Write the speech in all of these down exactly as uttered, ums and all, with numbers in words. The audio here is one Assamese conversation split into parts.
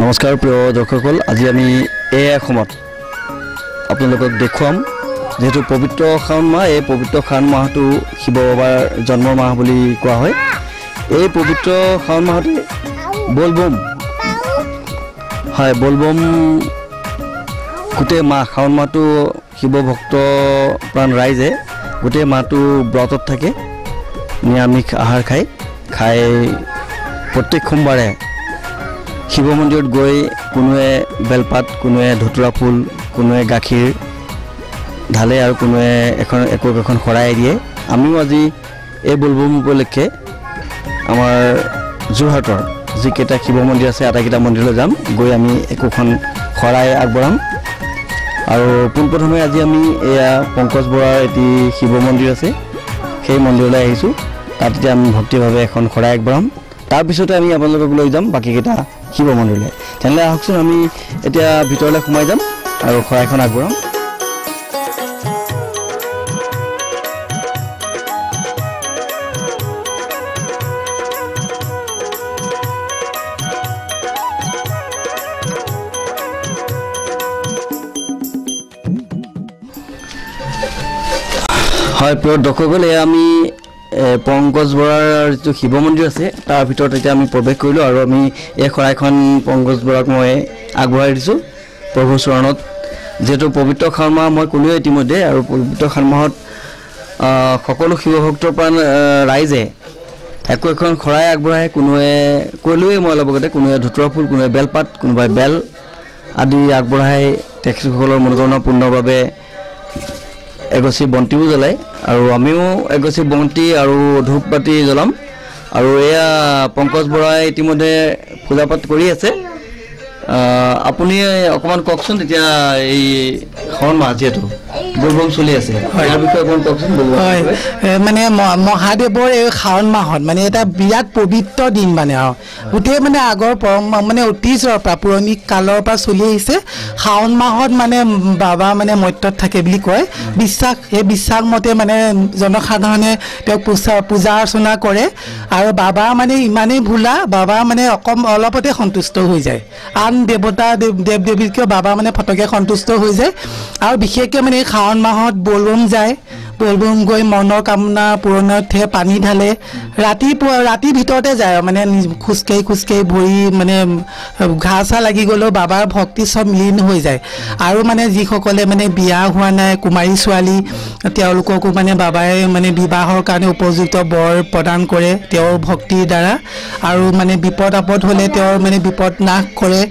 নমস্কাৰ প্ৰিয় দৰ্শকসকল, আজি আমি এই সময়ত আপোনালোকক দেখুৱাম যেহেতু পবিত্ৰ শাওণ মাহ। এই পবিত্ৰ শাওণ মাহটো শিৱ বাবাৰ জন্মৰ মাহ বুলি কোৱা হয়। এই পবিত্ৰ শাওণ মাহতে বলবম হয় বলবম গোটেই মাহ শাওণ মাহটো শিৱ ভক্ত প্ৰাণ ৰাইজে গোটেই মাহটো ব্ৰতত থাকে, নিৰামিষ আহাৰ খায় খাই প্ৰত্যেক সোমবাৰে শিৱ মন্দিৰত গৈ কোনোৱে বেলপাত, কোনোৱে ধতুৰা ফুল, কোনোৱে গাখীৰ ঢালে আৰু কোনোৱে এখন একো এখন শৰাই দিয়ে। আমিও আজি এই বলবম উপলক্ষে আমাৰ যোৰহাটৰ যিকেইটা শিৱ মন্দিৰ আছে আটাইকেইটা মন্দিৰলৈ যাম, গৈ আমি একোখন শৰাই আগবঢ়াম। আৰু পোনপ্ৰথমে আজি আমি এয়া পংকজ বৰাৰ এটি শিৱ মন্দিৰ আছে, সেই মন্দিৰলৈ আহিছোঁ। তাত এতিয়া আমি ভক্তিভাৱে এখন শৰাই আগবঢ়াম। তাৰপিছতে আমি আপোনালোকক লৈ যাম বাকীকেইটা শিৱ মন্দিৰলৈ। তেনেহ'লে আহকচোন আমি এতিয়া ভিতৰলৈ সোমাই যাম আৰু শৰাইখন আগবঢ়াম। হয় প্ৰিয় দৰ্শকসকল, এয়া আমি পংকজ বৰাৰ যিটো শিৱ মন্দিৰ আছে তাৰ ভিতৰত এতিয়া আমি প্ৰৱেশ কৰিলোঁ আৰু আমি এই শৰাইখন পংকজ বৰাক মই আগবঢ়াই দিছোঁ প্ৰভুৰ চৰণত। যিহেতু পবিত্ৰ শাওণ মাহ মই ক'লোৱে ইতিমধ্যে, আৰু পবিত্ৰ শাওণ মাহত সকলো শিৱ ভক্তৰ প্ৰাণ ৰাইজে একো এখন শৰাই আগবঢ়ায়। কোনোৱে ক'লোৱে মই অলপ আগতে, কোনোৱে ধতুৰা ফুল, কোনোৱে বেলপাত, কোনোবাই বেল আদি আগবঢ়াই তেখেতসকলৰ মনোকামনা পূৰ্ণৰ বাবে এগছি বন্তিও জ্বলায়। আৰু আমিও এগছি বন্তি আৰু ধূপ বাতি জ্বলাম। আৰু এয়া পংকজ বৰাই ইতিমধ্যে পূজা পাঠ কৰি আছে। আপুনি অকণমান কওকচোন, এতিয়া এই শাওণ মাহ যিহেতু বলবম চলি আছে, ইয়াৰ বিষয়ে অকণমান কওকচোন। হয়, মানে মহাদেৱৰ এই শাওণ মাহত মানে এটা বিৰাট পবিত্ৰ দিন মানে আৰু গোটেই মানে আগৰ পৰম মানে অতীজৰ পৰা পুৰণি কালৰ পৰা চলি আহিছে। শাওণ মাহত মানে বাবা মানে মত্যত থাকে বুলি কয় বিশ্বাস। সেই বিশ্বাস মতে মানে জনসাধাৰণে তেওঁক পূজা পূজা অৰ্চনা কৰে। আৰু বাবা মানে ইমানেই ভোলা, বাবা মানে অকম অলপতে সন্তুষ্ট হৈ যায়। আন দেৱতা দেৱ দেৱ দেৱীতকৈ বাবা মানে ফটকে সন্তুষ্ট হৈ যায়। আৰু বিশেষকৈ মানে এই শাওণ মাহত বলবম যায়, বলবম গৈ মনৰ কামনা পূৰণাৰ্থে পানী ঢালে। ৰাতিপুৱা ৰাতিৰ ভিতৰতে যায় মানে খোজকাঢ়ি খোজকাঢ়ি ভৰি মানে ঘাঁ চাহ লাগি গ'লেও বাবাৰ ভক্তি চব লীন হৈ যায়। আৰু মানে যিসকলে মানে বিয়া হোৱা নাই, কুমাৰী ছোৱালী, তেওঁলোককো মানে বাবাই মানে বিবাহৰ কাৰণে উপযুক্ত বৰ প্ৰদান কৰে তেওঁৰ ভক্তিৰ দ্বাৰা। আৰু মানে বিপদ আপদ হ'লে তেওঁৰ মানে বিপদ নাশ কৰে।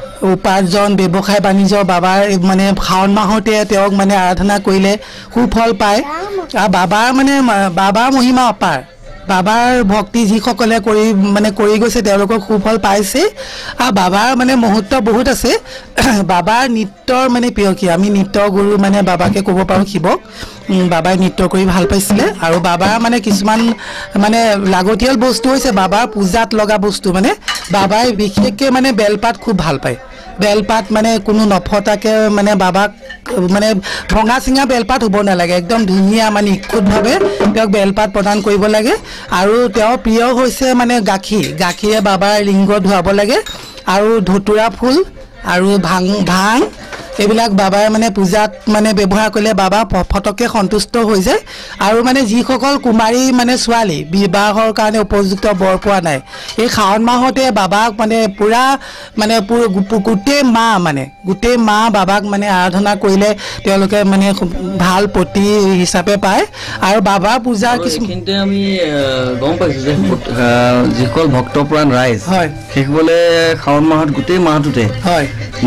উপাৰ্জন ব্যৱসায় বাণিজ্য বাবাৰ মানে শাওণ মাহতে তেওঁক মানে আৰাধনা কৰিলে সুফল পায়। আৰু বাবাৰ মানে বাবাৰ মহিমা অপাৰ। বাবাৰ ভক্তি যিসকলে কৰি মানে কৰি গৈছে তেওঁলোকক সুফল পাইছে। আৰু বাবাৰ মানে মুহূৰ্ত বহুত আছে। বাবাৰ নৃত্যৰ মানে প্ৰিয় কি, আমি নৃত্য গুৰু মানে বাবাকে ক'ব পাৰোঁ শিৱক। বাবাই নৃত্য কৰি ভাল পাইছিলে। আৰু বাবাৰ মানে কিছুমান মানে লাগতিয়াল বস্তু হৈছে বাবাৰ পূজাত লগা বস্তু। মানে বাবাই বিশেষকৈ মানে বেলপাত খুব ভাল পায়। বেলপাত মানে কোনো নফটাকৈ মানে বাবাক মানে ভঙা চিঙা বেলপাত হ'ব নালাগে, একদম ধুনীয়া মানে নিখুঁতভাৱে তেওঁক বেলপাত প্ৰদান কৰিব লাগে। আৰু তেওঁৰ প্ৰিয় হৈছে মানে গাখীৰ, গাখীৰে বাবাৰ লিংগ ধুৱাব লাগে। আৰু ধতুৰা ফুল আৰু ভাং ভাং এইবিলাক বাবাই মানে পূজাত মানে ব্যৱহাৰ কৰিলে বাবা ফটককৈ সন্তুষ্ট হৈ যায়। আৰু মানে যিসকল কুমাৰী মানে ছোৱালী বিবাহৰ কাৰণে উপযুক্ত বৰ পোৱা নাই, এই শাওণ মাহতে বাবাক মানে পূৰা মানে গোটেই মাহ মানে গোটেই মাহ বাবাক মানে আৰাধনা কৰিলে তেওঁলোকে মানে ভাল পতি হিচাপে পায়। আৰু বাবাৰ পূজা কিছুমানতে আমি গম পাইছোঁ যে যিসকল ভক্তপ্ৰাণ ৰাইজ হয় সেইসকলে শাওণ মাহত গোটেই মাহটোতে হয়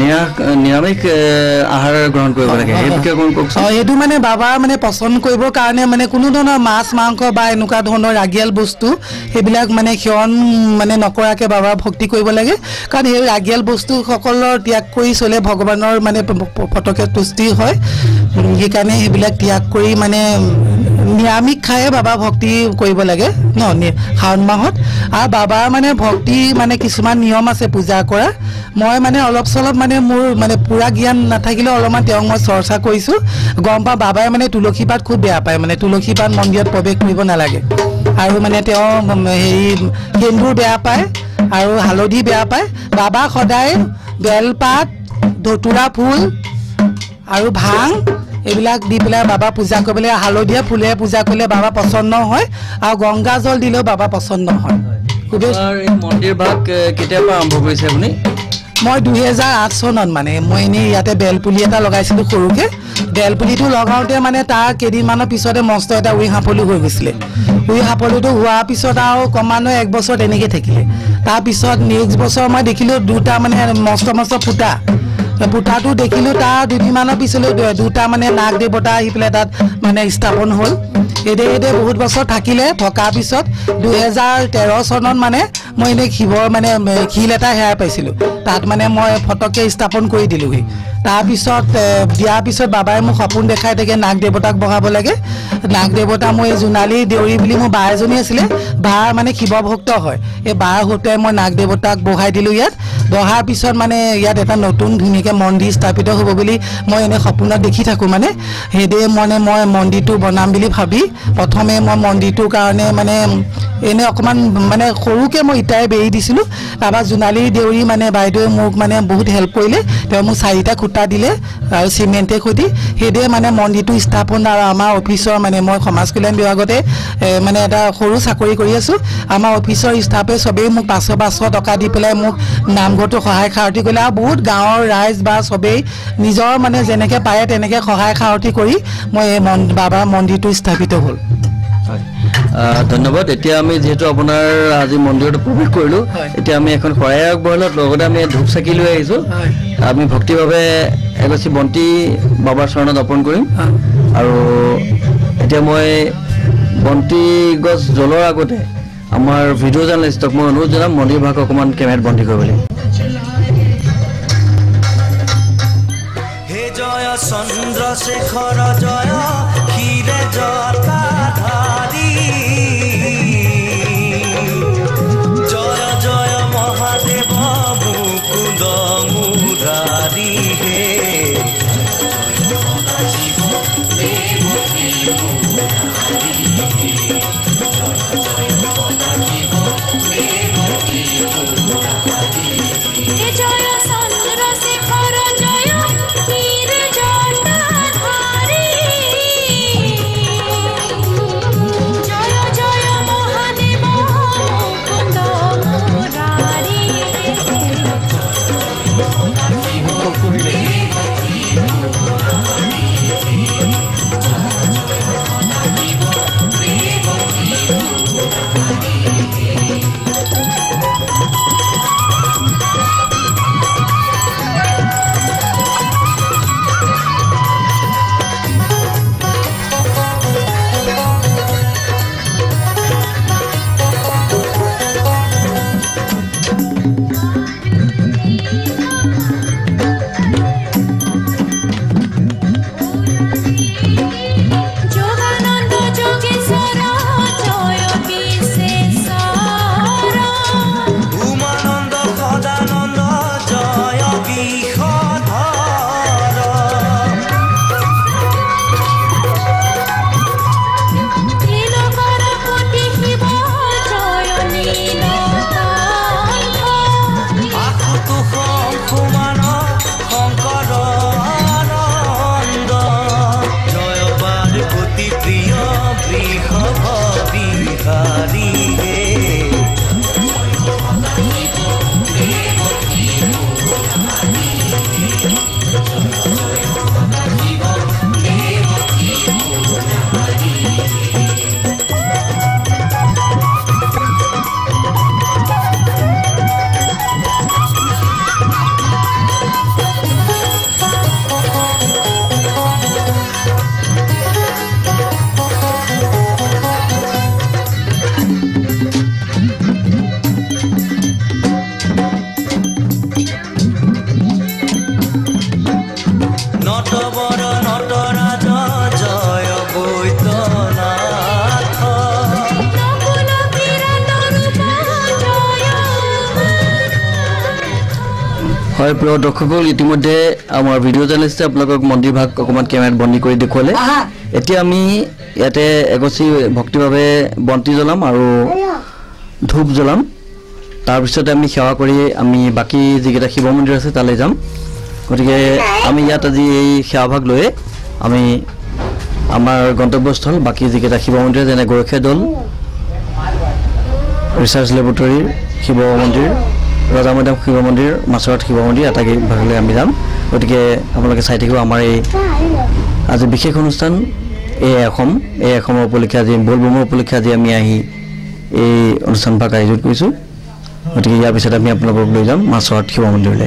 নিৰামিষ আহাৰ গ্ৰহণ কৰিব লাগে। সেইটো মানে বাবাৰ মানে পচন্দ কৰিবৰ কাৰণে মানে কোনো ধৰণৰ মাছ মাংস বা এনেকুৱা ধৰণৰ ৰাগিয়াল বস্তু সেইবিলাক মানে সেৱন মানে নকৰাকৈ বাবাৰ ভক্তি কৰিব লাগে। কাৰণ সেই ৰাগিয়াল বস্তুসকলৰ ত্যাগ কৰি চলে ভগৱানৰ মানে ফটকে তুষ্টি হয়। সেইকাৰণে সেইবিলাক ত্যাগ কৰি মানে নিৰামিষ খায়ে বাবা ভক্তি কৰিব লাগে ন শাওণ মাহত। আৰু বাবাৰ মানে ভক্তি মানে কিছুমান নিয়ম আছে পূজা কৰা। মই মানে অলপ চলপ মানে মোৰ মানে পুৰা জ্ঞান নাথাকিলেও অলপমান তেওঁক মই চৰ্চা কৰিছোঁ। গম পাওঁ বাবাই মানে তুলসী পাত খুব বেয়া পায়, মানে তুলসী পাত মন্দিৰত প্ৰৱেশ কৰিব নালাগে। আৰু মানে তেওঁ হেৰি সেন্দুৰ বেয়া পায় আৰু হালধি বেয়া পায়। বাবা সদায় বেলপাত ধতুৰা ফুল আৰু ভাং এইবিলাক দি পেলাই বাবা পূজা কৰিবলৈ হালধীয়া ফুলে পূজা কৰিলে বাবা পছন্দ হয় আৰু গংগা জল দিলেও বাবা পছন্দ হয় খুবেই মন্দিৰ ভাগ কেতিয়াৰ পৰা আৰম্ভ কৰিছে আপুনি মই দুহেজাৰ আঠ চনত মানে মই এনেই ইয়াতে বেলপুলি এটা লগাইছিলোঁ সৰুকৈ বেলপুলিটো লগাওঁতে মানে তাৰ কেইদিনমানৰ পিছতে মস্ত এটা উই সাপলি হৈ গৈছিলে উই সাপলিটো হোৱাৰ পিছত আৰু ক্ৰমান্বয়ে এক বছৰ তেনেকৈ থাকিলে তাৰপিছত নেক্সট বছৰ মই দেখিলোঁ দুটা মানে মস্ত মস্ত ফুটা ফুটাটো দেখিলোঁ তাৰ দুদিনমানৰ পিছলৈ দুটা মানে নাগ দেৱতা আহি পেলাই তাত মানে স্থাপন হ'ল এদে এদে বহুত বছৰ থাকিলে থকাৰ পিছত দুহেজাৰ তেৰ চনত মানে মই এনেই শিৱৰ মানে শিল এটা হেৰাই পাইছিলোঁ তাত মানে মই ফটককৈ স্থাপন কৰি দিলোঁহি তাৰপিছত দিয়াৰ পিছত বাবাই মোক সপোন দেখাই থাকে নাগ দেৱতাক বহাব লাগে নাগ দেৱতা মই জোনালী দেউৰী বুলি মোৰ বা এজনী আছিলে বাৰ মানে শিৱ ভক্ত হয় এই বাৰ সৈতে মই নাগ দেৱতাক বহাই দিলোঁ ইয়াত বহাৰ পিছত মানে ইয়াত এটা নতুন ধুনীয়াকৈ মন্দিৰ স্থাপিত হ'ব বুলি মই এনেই সপোনত দেখি থাকোঁ মানে সেইদে মানে মই মন্দিৰটো বনাম বুলি ভাবি প্ৰথমে মই মন্দিৰটোৰ কাৰণে মানে এনে অকণমান মানে সৰুকৈ মই ইটাই বেৰি দিছিলোঁ তাৰপৰা জোনালী দেউৰী মানে বাইদেৱে মোক মানে বহুত হেল্প কৰিলে তেওঁ মোক চাৰিটা খুঁটা দিলে আৰু চিমেণ্টে সৈতে সেইদে মানে মন্দিৰটো স্থাপন আৰু আমাৰ অফিচৰ মানে মই সমাজ কল্যাণ বিভাগতে মানে এটা সৰু চাকৰি কৰি আছোঁ আমাৰ অফিচৰ ষ্টাফে চবেই মোক পাঁচশ পাঁচশ টকা দি পেলাই মোক নামঘৰটো সহায় সাৰথি কৰিলে আৰু বহুত গাঁৱৰ ৰাইজ বা চবেই নিজৰ মানে যেনেকৈ পাৰে তেনেকৈ সহায় সাৰথি কৰি মই এই বাবাৰ মন্দিৰটো স্থাপিত হ'ল ধন্যবাদ এতিয়া আমি যেহেতু আপোনাৰ আজি মন্দিৰত প্ৰৱেশ কৰিলোঁ এতিয়া আমি এখন শৰাই আগবঢ়ালোঁ লগতে আমি ধূপ চাকি লৈ আহিছোঁ আমি ভক্তিভাৱে এগছি বন্তি বাবাৰ চৰণত অৰ্পণ কৰিম আৰু এতিয়া মই বন্তি গছ জ্বলোৱাৰ আগতে আমাৰ ভিডিঅ' জাৰ্নেলিষ্টক মই অনুৰোধ জনাম মন্দিৰ ভাগ অকণমান কেমেৰাত বন্দী কৰিবলৈ হে জয় চন্দ্ৰশেখৰ জয় ক্ষীৰে জটাধাৰী জয় জয় মহাদেৱ মুকুন্দ মুৰাৰী হে হয় প্ৰিয় দৰ্শকসকল ইতিমধ্যে আমাৰ ভিডিঅ' জাৰ্নেলিষ্টে আপোনালোকক মন্দিৰ ভাগ অকণমান কেমেৰাত বন্দী কৰি দেখুৱালে এতিয়া আমি ইয়াতে এগছি ভক্তিভাৱে বন্তি জ্বলাম আৰু ধূপ জ্বলাম তাৰপিছতে আমি সেৱা কৰি আমি বাকী যিকেইটা শিৱ মন্দিৰ আছে তালৈ যাম গতিকে আমি ইয়াত আজি এই সেৱাভাগ লৈ আমি আমাৰ গন্তব্যস্থল বাকী যিকেইটা শিৱ মন্দিৰ যেনে গৰখীয়া দৌল ৰিচাৰ্চ লেবৰেটৰীৰ শিৱ মন্দিৰ ৰজা মৈদাম শিৱ মন্দিৰ মাছৰত শিৱ মন্দিৰ আটাইকেই ভাগলৈ আমি যাম গতিকে আপোনালোকে চাই থাকিব আমাৰ এই আজি বিশেষ অনুষ্ঠান এই অসম এই অসমৰ উপলক্ষে আজি বলবমৰ উপলক্ষে আজি আমি আহি এই অনুষ্ঠানভাগ আয়োজন কৰিছোঁ গতিকে ইয়াৰ পিছত আমি আপোনালোকক লৈ যাম মাছৰত শিৱ মন্দিৰলৈ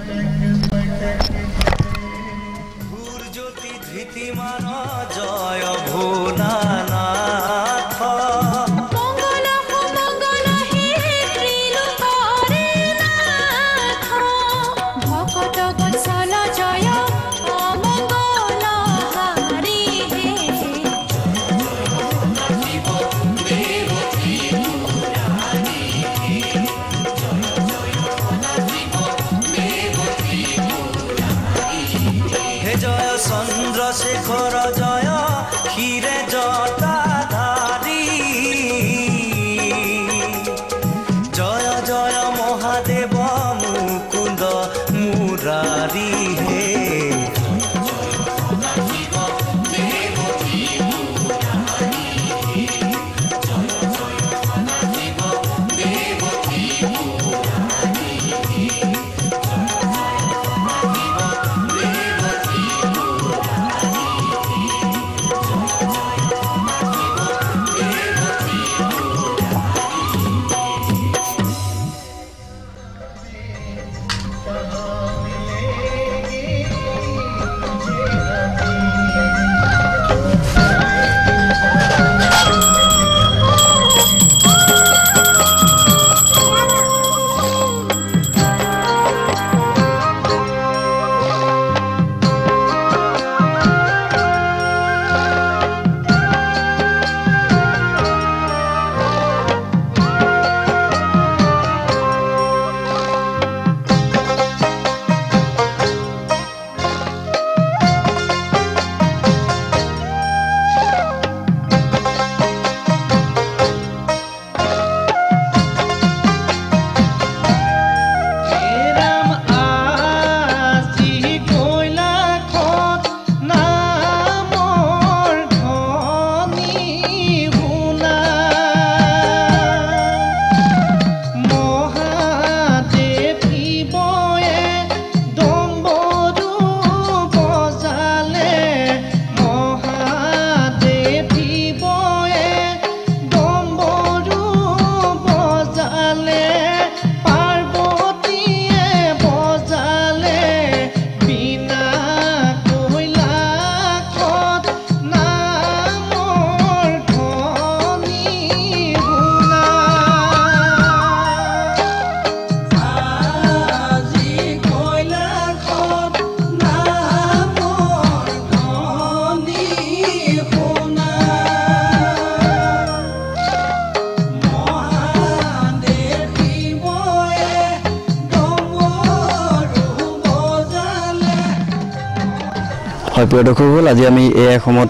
চন্দ্ৰশেখৰ জয় ক্ষীৰে জটাধাৰী জয় জয় মহাদেৱ মুকুন্দ মুৰাৰী হে হয় প্ৰিয় দৰ্শকসকল আজি আমি এই অসমত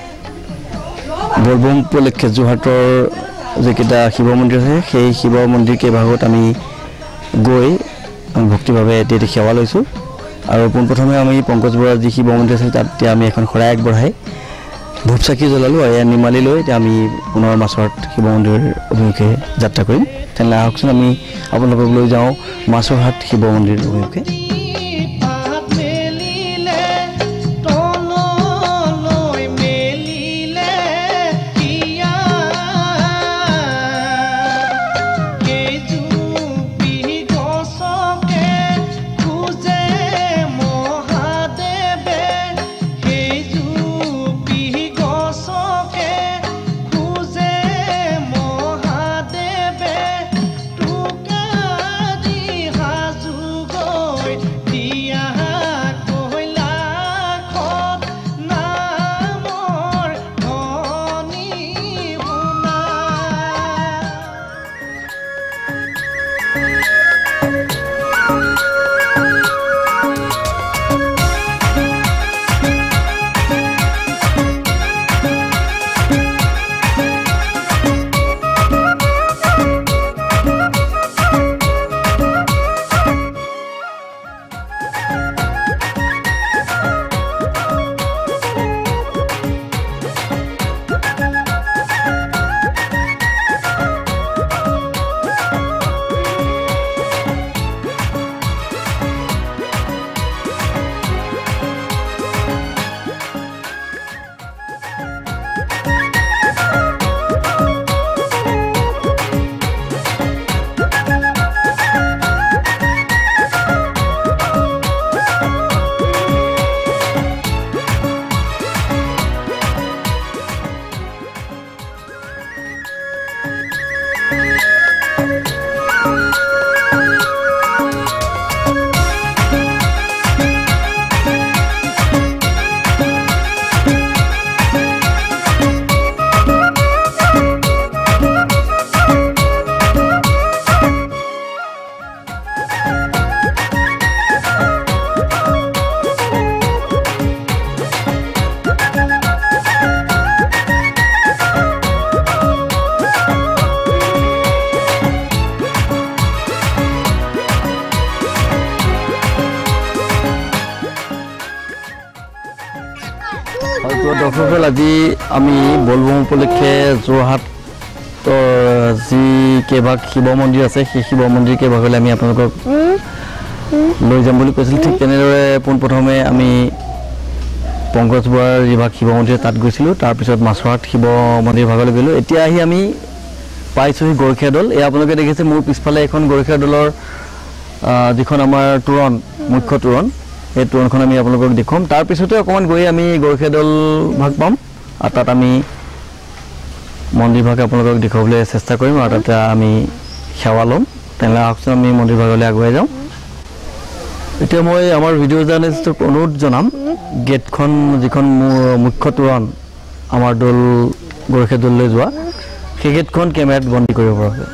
বলবম উপলক্ষে যোৰহাটৰ যিকেইটা শিৱ মন্দিৰ আছে সেই শিৱ মন্দিৰ কেইভাগত আমি গৈ আমি ভক্তিভাৱে এটি সেৱা লৈছোঁ আৰু পোনপ্ৰথমে আমি পংকজ বৰুৱাৰ যি শিৱ মন্দিৰ আছে তাত আমি এখন শৰাই আগবঢ়াই ধূপ চাকি জ্বলালোঁ আৰু ইয়াত নিমালি লৈ এতিয়া আমি পুনৰ মাছৰত শিৱ মন্দিৰ অভিমুখে যাত্ৰা কৰিম তেনেহ'লে আহকচোন আমি আপোনালোকক লৈ যাওঁ মাছৰহাট শিৱ মন্দিৰ অভিমুখে দৰ্শকসকল আজি আমি বলবম উপলক্ষে যোৰহাটৰ যি কেইভাগ শিৱ মন্দিৰ আছে সেই শিৱ মন্দিৰ কেইভাগলৈ আমি আপোনালোকক লৈ যাম বুলি কৈছিল ঠিক তেনেদৰে পোনপ্ৰথমে আমি পংকজ বৰাৰ যিভাগ শিৱ মন্দিৰ তাত গৈছিলোঁ তাৰপিছত মাছৰহাট শিৱ মন্দিৰ ভাগলৈ গ'লোঁ এতিয়া আহি আমি পাইছোঁহি গৰখীয়া দল এই আপোনালোকে দেখিছে মোৰ পিছফালে এখন গৰখীয়া দলৰ যিখন আমাৰ তোৰণ মুখ্য তোৰণ এই তোৰণখন আমি আপোনালোকক দেখুৱাম তাৰপিছতে অকণমান গৈ আমি গৰখীয়া দল ভাগ পাম আৰু তাত আমি মন্দিৰ ভাগ আপোনালোকক দেখুৱাবলৈ চেষ্টা কৰিম আৰু তাতে আমি সেৱা ল'ম তেনেহ'লে আহকচোন আমি মন্দিৰ ভাগলৈ আগুৱাই যাওঁ এতিয়া মই আমাৰ ভিডিঅ' জাৰ্নেলিষ্টক অনুৰোধ জনাম গেটখন যিখন মুখ্য তোৰণ আমাৰ দল গৰখীয়া দললৈ যোৱা সেই গেটখন কেমেৰাত বন্দী কৰিব পৰাকৈ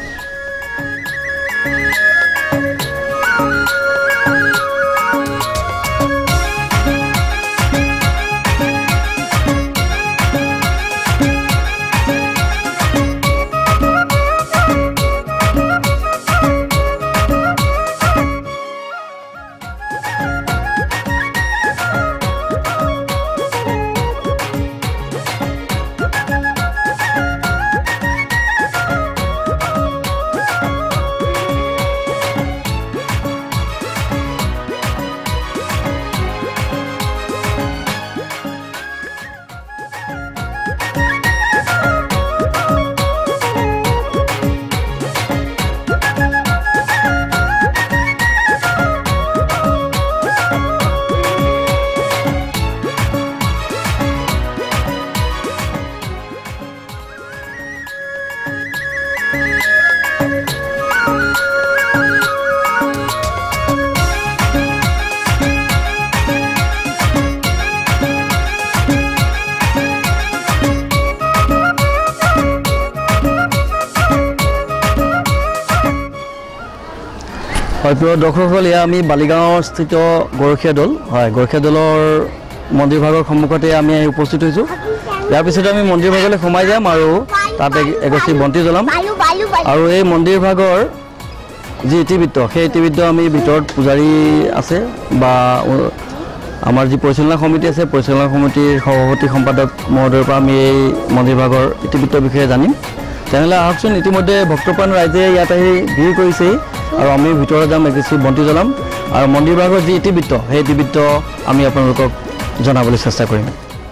হয় প্ৰিয় দৰ্শকসকল এয়া আমি বালিগাঁৱৰ স্থিত গৰখীয়া দল হয় গৰখীয়া দলৰ মন্দিৰ ভাগৰ সন্মুখতে আমি আহি উপস্থিত হৈছোঁ ইয়াৰ পিছতে আমি মন্দিৰ ভাগলৈ সোমাই যাম আৰু তাত এগছি বন্তি জ্বলাম আৰু এই মন্দিৰ ভাগৰ যি ইতিবৃত্ত সেই ইতিবৃত্ত আমি ভিতৰত পূজাৰী আছে বা আমাৰ যি পৰিচালনা সমিতি আছে পৰিচালনা সমিতিৰ সভাপতি সম্পাদক মহোদয়ৰ পৰা আমি এই মন্দিৰ ভাগৰ ইতিবৃত্তৰ বিষয়ে জানিম তেনেহ'লে আহকচোন ইতিমধ্যে ভক্তপ্ৰাণ ৰাইজে ইয়াত আহি ভিৰ কৰিছেই আৰু আমি ভিতৰত যাম এগছি বন্তি জ্বলাম আৰু মন্দিৰ ভাগৰ যি ইতিবৃত্ত সেই ইতিবৃত্ত আমি আপোনালোকক জনাবলৈ চেষ্টা কৰিম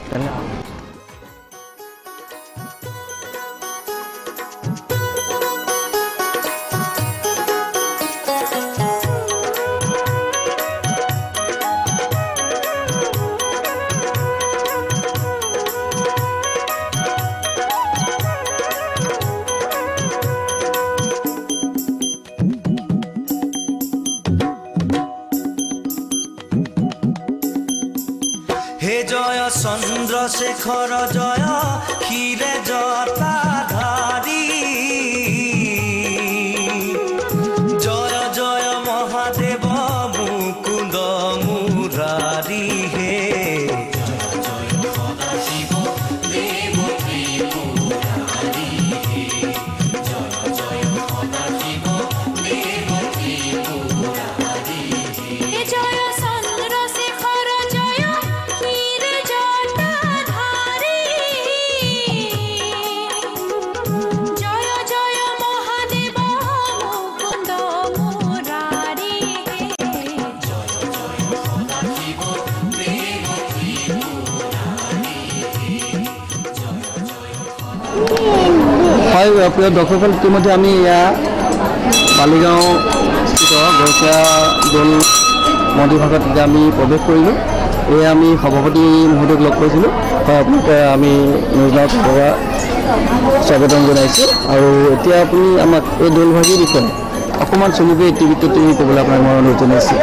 হে জয় চন্দ্ৰশেখৰ জয় ক্ষীৰে জটাধাৰী জয় জয় মহাদেৱ মুকুন্দ মুৰাৰী হে জয় জয় সদাশিৱ দেৱ ত্ৰিপুৰাৰী জয় জয় সদাশিৱ দেৱ ত্ৰিপুৰাৰী হে জয় চন্দ্ৰশেখৰ জয় ক্ষীৰে জটাধাৰী জয় জয় মহাদেৱ মুকুন্দ মুৰাৰী জয় জয় সদাশিৱ দেৱ ত্ৰিপুৰাৰী জয় জয় হয় প্ৰিয় দৰ্শকসকল ইতিমধ্যে আমি এয়া বালিগাঁও স্থিত গৰখীয়া দল মন্দিৰ ভাগত এতিয়া আমি প্ৰৱেশ কৰিলোঁ এয়া আমি সভাপতি মহোদয়ক লগ কৰিছিলোঁ হয় আপোনালোকে আমি নিউজৰ পৰা স্বাগতম জনাইছোঁ আৰু এতিয়া আপুনি আমাক এই দলভাগীৰ বিষয়ে অকণমান চমুকৈ ইতিবৃত্তটো ক'বলৈ আপোনাক মই অনুৰোধ জনাইছোঁ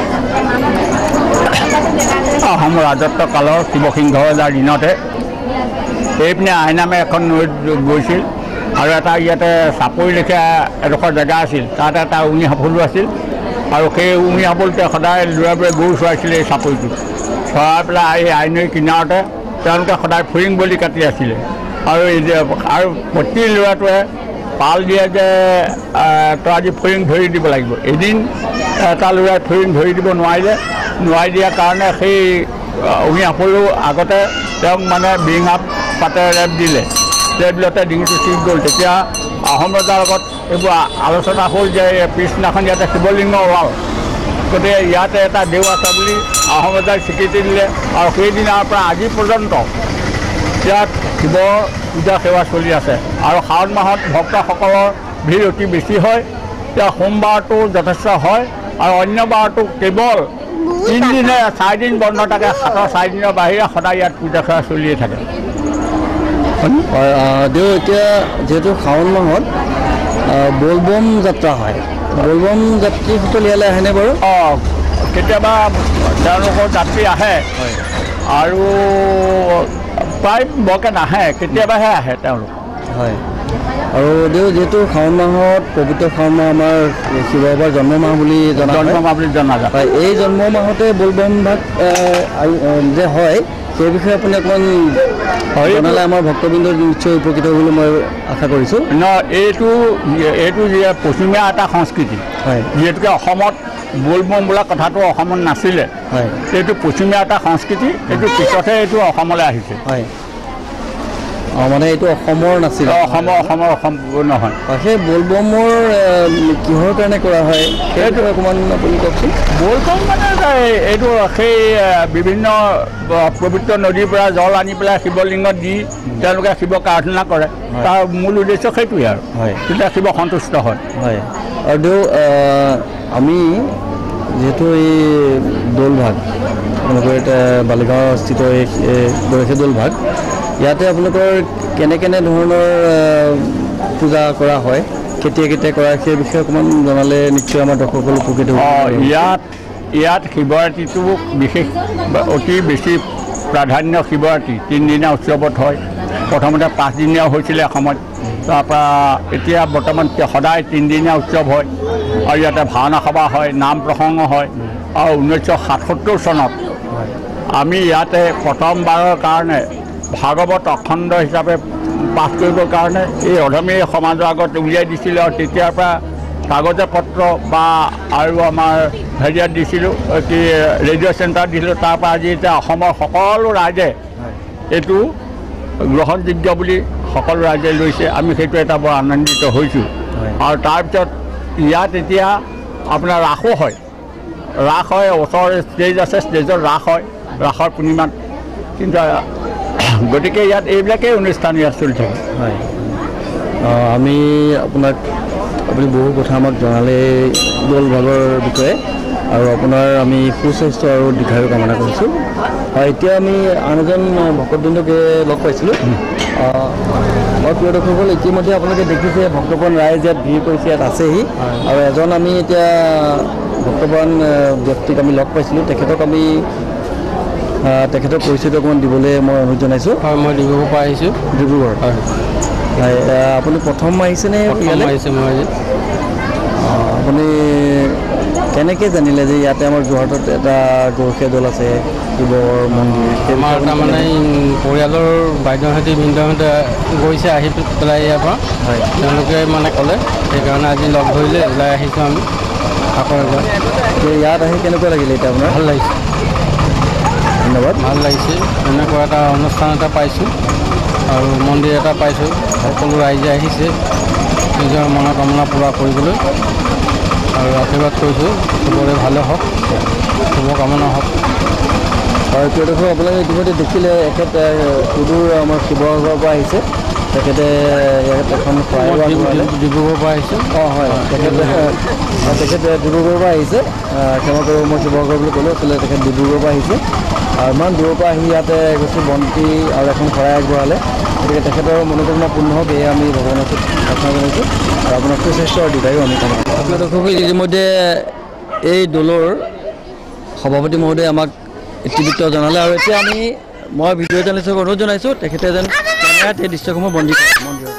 অসম ৰাজত্ব কালৰ শিৱসিংহ ৰজাৰ দিনতে এইপিনে আইনামে এখন নৈত গৈছিল আৰু এটা ইয়াতে চাপৰি লেখীয়া এডোখৰ জেগা আছিল তাত এটা উঙি সাপলো আছিল আৰু সেই উঙি সাপলতে সদায় ল'ৰাবোৰে গৰু চৰাইছিলে এই চাপৰিটোত চৰাই পেলাই এই আইনৈৰ কিনাৰতে তেওঁলোকে সদায় ফুৰিং বুলি কাটি আছিলে আৰু এই যে আৰু প্ৰতি ল'ৰাটোৱে পাল দিয়ে যে তই আজি ফুৰিং ধৰি দিব লাগিব এদিন এটা ল'ৰাই ফুৰিং ধৰি দিব নোৱাৰিলে নোৱাৰি দিয়াৰ কাৰণে সেই উঙি সাপলো আগতে তেওঁক মানে বিৰিঙা পাতেৰে ৰেপ দিলে ৰেপ দিলতে ডিঙিটো চিঙি গ'ল তেতিয়া আহোম ৰজাৰ লগত এইবোৰ আলোচনা হ'ল যে পিছদিনাখন ইয়াতে শিৱলিংগ ওলাল গতিকে ইয়াতে এটা দেউ আছে বুলি আহোম ৰজাই স্বীকৃতি দিলে আৰু সেইদিনাৰ পৰা আজি পৰ্যন্ত ইয়াত শিৱৰ পূজা সেৱা চলি আছে আৰু শাওণ মাহত ভক্তসকলৰ ভিৰ অতি বেছি হয় এতিয়া সোমবাৰটো যথেষ্ট হয় আৰু অন্য বাৰটো কেৱল তিনিদিনে চাৰিদিন বন্ধ থাকে সাতৰ চাৰিদিনৰ বাহিৰে সদায় ইয়াত পূজা সেৱা চলিয়ে থাকে দেউ এতিয়া যিহেতু শাওণ মাহত বলবম যাত্ৰা হয় বলবম যাত্ৰীসকল ইয়ালৈ আহেনে বাৰু অঁ কেতিয়াবা তেওঁলোকৰ যাত্ৰী আহে আৰু প্ৰায় বৰকৈ নাহে কেতিয়াবাহে আহে তেওঁলোক হয় আৰু দেউ যিহেতু শাওণ মাহত পবিত্ৰ শাওণ মাহ আমাৰ শিৱ বাবাৰ জন্ম মাহ বুলি জনা জন্ম মাহ বুলি জনা যায় হয় এই জন্ম মাহতে বলবম ভাগ যে হয় সেই বিষয়ে আপুনি অকণমান জনালে আমাৰ ভক্তবৃন্দ নিশ্চয় উপকৃত বুলি মই আশা কৰিছোঁ ন এইটো এইটো যি পশ্চিমীয়া এটা সংস্কৃতি হয় যিহেতুকে অসমত বলবম বোলা কথাটো অসমত নাছিলে হয় এইটো পশ্চিমীয়া এটা সংস্কৃতি এইটো পিছতহে এইটো অসমলৈ আহিছে হয় অঁ মানে এইটো অসমৰ নাছিল অসমৰ অসমৰ অসম নহয় সেই বলবমৰ কিহৰ কাৰণে কৰা হয় সেইটো অকণমান আপুনি কওকচোন বলবম মানে এইটো সেই বিভিন্ন পবিত্ৰ নদীৰ পৰা জল আনি পেলাই শিৱলিংগত দি তেওঁলোকে শিৱক আৰাধনা কৰে তাৰ মূল উদ্দেশ্য সেইটোৱে আৰু হয় তেতিয়া শিৱ সন্তুষ্ট হয় হয় আৰু দেউ আমি যিহেতু এই দৌলভাগ আপোনালোকৰ এতিয়া বালিগাঁও স্থিত এই গৰখীয়া দৌলভাগ ইয়াতে আপোনালোকৰ কেনে কেনে ধৰণৰ পূজা কৰা হয় কেতিয়া কেতিয়া কৰা সেই বিষয়ে অকণমান জনালে নিশ্চয় আমাৰ দৰ্শকসকল উপকৃত হ'ব ইয়াত ইয়াত শিৱৰাত্ৰিটো বিশেষ অতি বেছি প্ৰাধান্য শিৱৰাত্ৰি তিনিদিনীয়া উৎসৱত হয় প্ৰথমতে পাঁচদিনীয়া হৈছিলে এসময়ত তাৰপৰা এতিয়া বৰ্তমান সদায় তিনিদিনীয়া উৎসৱ হয় আৰু ইয়াতে ভাওনা সভা হয় নাম প্ৰসংগ হয় আৰু ঊনৈছশ সাতসত্তৰ চনত আমি ইয়াতে প্ৰথমবাৰৰ কাৰণে ভাগৱত অখণ্ড হিচাপে পাঠ কৰিবৰ কাৰণে এই অধমী সমাজৰ আগত উলিয়াই দিছিলোঁ আৰু তেতিয়াৰ পৰা কাগজে পত্ৰ বা আৰু আমাৰ হেৰিয়াত দিছিলোঁ কি ৰেডিঅ' চেণ্টাৰত দিছিলোঁ তাৰ পৰা আজি এতিয়া অসমৰ সকলো ৰাইজে এইটো গ্ৰহণযোগ্য বুলি সকলো ৰাইজে লৈছে আমি সেইটো এটা বৰ আনন্দিত হৈছোঁ আৰু তাৰপিছত ইয়াত এতিয়া আপোনাৰ ৰাসো হয় ৰাস হয় ওচৰৰে ষ্টেজ আছে ষ্টেজত ৰাস হয় ৰাসৰ পূৰ্ণিমাত কিন্তু গতিকে ইয়াত এইবিলাকেই অনুষ্ঠান ইয়াত চলি থাকে হয় আমি আপোনাক আপুনি বহু কথা আমাক জনালে দৌলভাগৰ বিষয়ে আৰু আপোনাৰ আমি সুস্বাস্থ্য আৰু দীৰ্ঘায়ু কামনা কৰিছোঁ এতিয়া আমি আন এজন ভক্তবৃন্দকে লগ পাইছিলোঁ মই প্ৰিয় দৰ্শকসকল ইতিমধ্যে আপোনালোকে দেখিছে ভক্তপ্ৰাণ ৰাইজ ইয়াত ভিৰ কৰিছে ইয়াত আছেহি আৰু এজন আমি এতিয়া ভক্তপ্ৰাণ ব্যক্তিক আমি লগ পাইছিলোঁ তেখেতক আমি তেখেতৰ পৰিচয়টো অকণমান দিবলৈ মই অনুৰোধ জনাইছোঁ হয় মই ডিব্ৰুগড়ৰ পৰা আহিছোঁ ডিব্ৰুগড় হয় হয় আপুনি প্ৰথম আহিছেনে আহিছে মই আজি আপুনি কেনেকৈ জানিলে যে ইয়াতে আমাৰ যোৰহাটত এটা গৰখীয়া দৌল আছে শিৱৰ মন্দিৰ আমাৰ তাৰমানে পৰিয়ালৰ বাইদেউহঁতে ভিনদেউহঁতে গৈছে আহি পেলাই ইয়াৰ পৰা হয় তেওঁলোকে মানে ক'লে সেইকাৰণে আজি লগ ধৰিলে ওলাই আহিছোঁ আমি আকৌ এবাৰ ইয়াত আহি কেনেকুৱা লাগিলে এতিয়া আপোনাৰ ভাল লাগিছে ধন্যবাদ ভাল লাগিছে এনেকুৱা এটা অনুষ্ঠান এটা পাইছোঁ আৰু মন্দিৰ এটা পাইছোঁ সকলো ৰাইজে আহিছে নিজৰ মনোকামনা পূৰা কৰিবলৈ আৰু আশীৰ্বাদ কৰিছোঁ চবৰে ভালে হওক শুভকামনা হওক আৰু প্ৰিয়দৰ্শক আপোনালোকে ইতিমধ্যে দেখিলে এখেত সুদূৰ আমাৰ শিৱসাগৰৰ পৰা আহিছে তেখেতে ইয়াত এখন ডিব্ৰুগড়ৰ পৰা আহিছোঁ অঁ হয় তেখেতে তেখেতে ডিব্ৰুগড়ৰ পৰা আহিছে ক্ষমা কৰোঁ মই শিৱসাগৰ বুলি ক'লোঁ আচলতে তেখেত ডিব্ৰুগড়ৰ পৰা আহিছে আৰু ইমান দূৰৰ পৰা আহি ইয়াতে গৈছে বন্তি আৰু এখন শৰাই আগবঢ়ালে গতিকে তেখেতৰ মনোকামনা পূৰ্ণ হওক এয়া আমি ভগৱানৰ ওচৰত প্ৰাৰ্থনা জনাইছোঁ আৰু আপোনাৰ সুস্বাস্থ্য আৰু দীৰ্ঘায়ু আমি কামনা কৰিছোঁ দৰ্শকসকল ইতিমধ্যে এই দৌলৰ সভাপতি মহোদয়ে আমাক ইতিবৃত্ত জনালে আৰু এতিয়া আমি মই ভিডিঅ' জাৰ্নেলিষ্টক অনুৰোধ জনাইছোঁ তেখেতে যেন কেমেৰাত এই দৃশ্যসমূহ বন্দী কৰে মন্দিৰত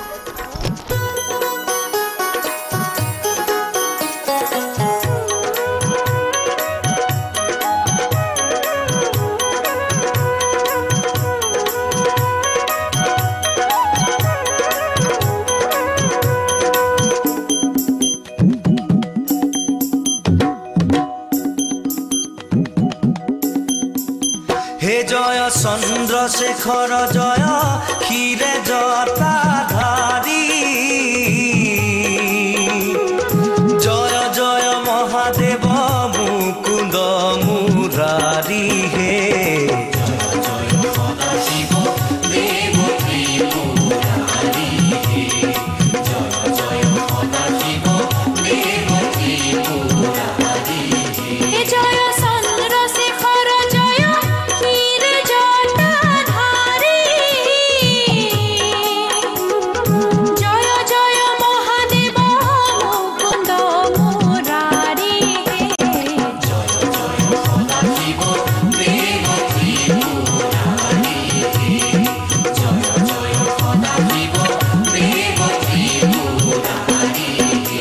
হে জয় চন্দ্ৰ চন্দ্ৰশেখৰ জয় ক্ষীৰে জটাধাৰী জয় জয় মহাদেৱ মুকুন্দ মুৰাৰী হে জয় জয় সদাশিৱ দেৱ ত্ৰিপুৰাৰী হে জয় জয় সদাশিৱ দেৱ ত্ৰিপুৰাৰী হে জয় চন্দ্ৰশেখৰ জয় ক্ষীৰে জটাধাৰী জয় জয় মহাদেৱ মুকুন্দ মুৰাৰী জয় জয় সদাশিৱ দেৱ ত্ৰিপুৰাৰী হে জয় জয় সদাশিৱ দেৱ ত্ৰিপুৰাৰী হে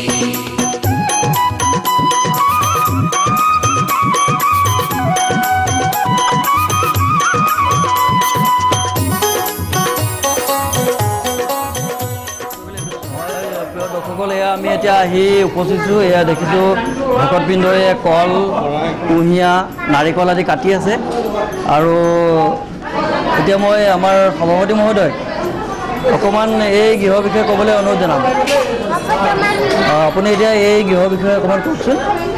প্ৰিয় দৰ্শকসকল এয়া আমি এতিয়া আহি উপস্থিত এয়া দেখিছোঁ ভকতবৃন্দই কল কুঁহিয়া নাৰিকল আদি কাটি আছে আৰু এতিয়া মই আমাৰ সভাপতি মহোদয় অকণমান এই গৃহৰ বিষয়ে ক'বলৈ অনুৰোধ জনাম অঁ, আপুনি এতিয়া এই গৃহৰ বিষয়ে অকণমান কওকচোন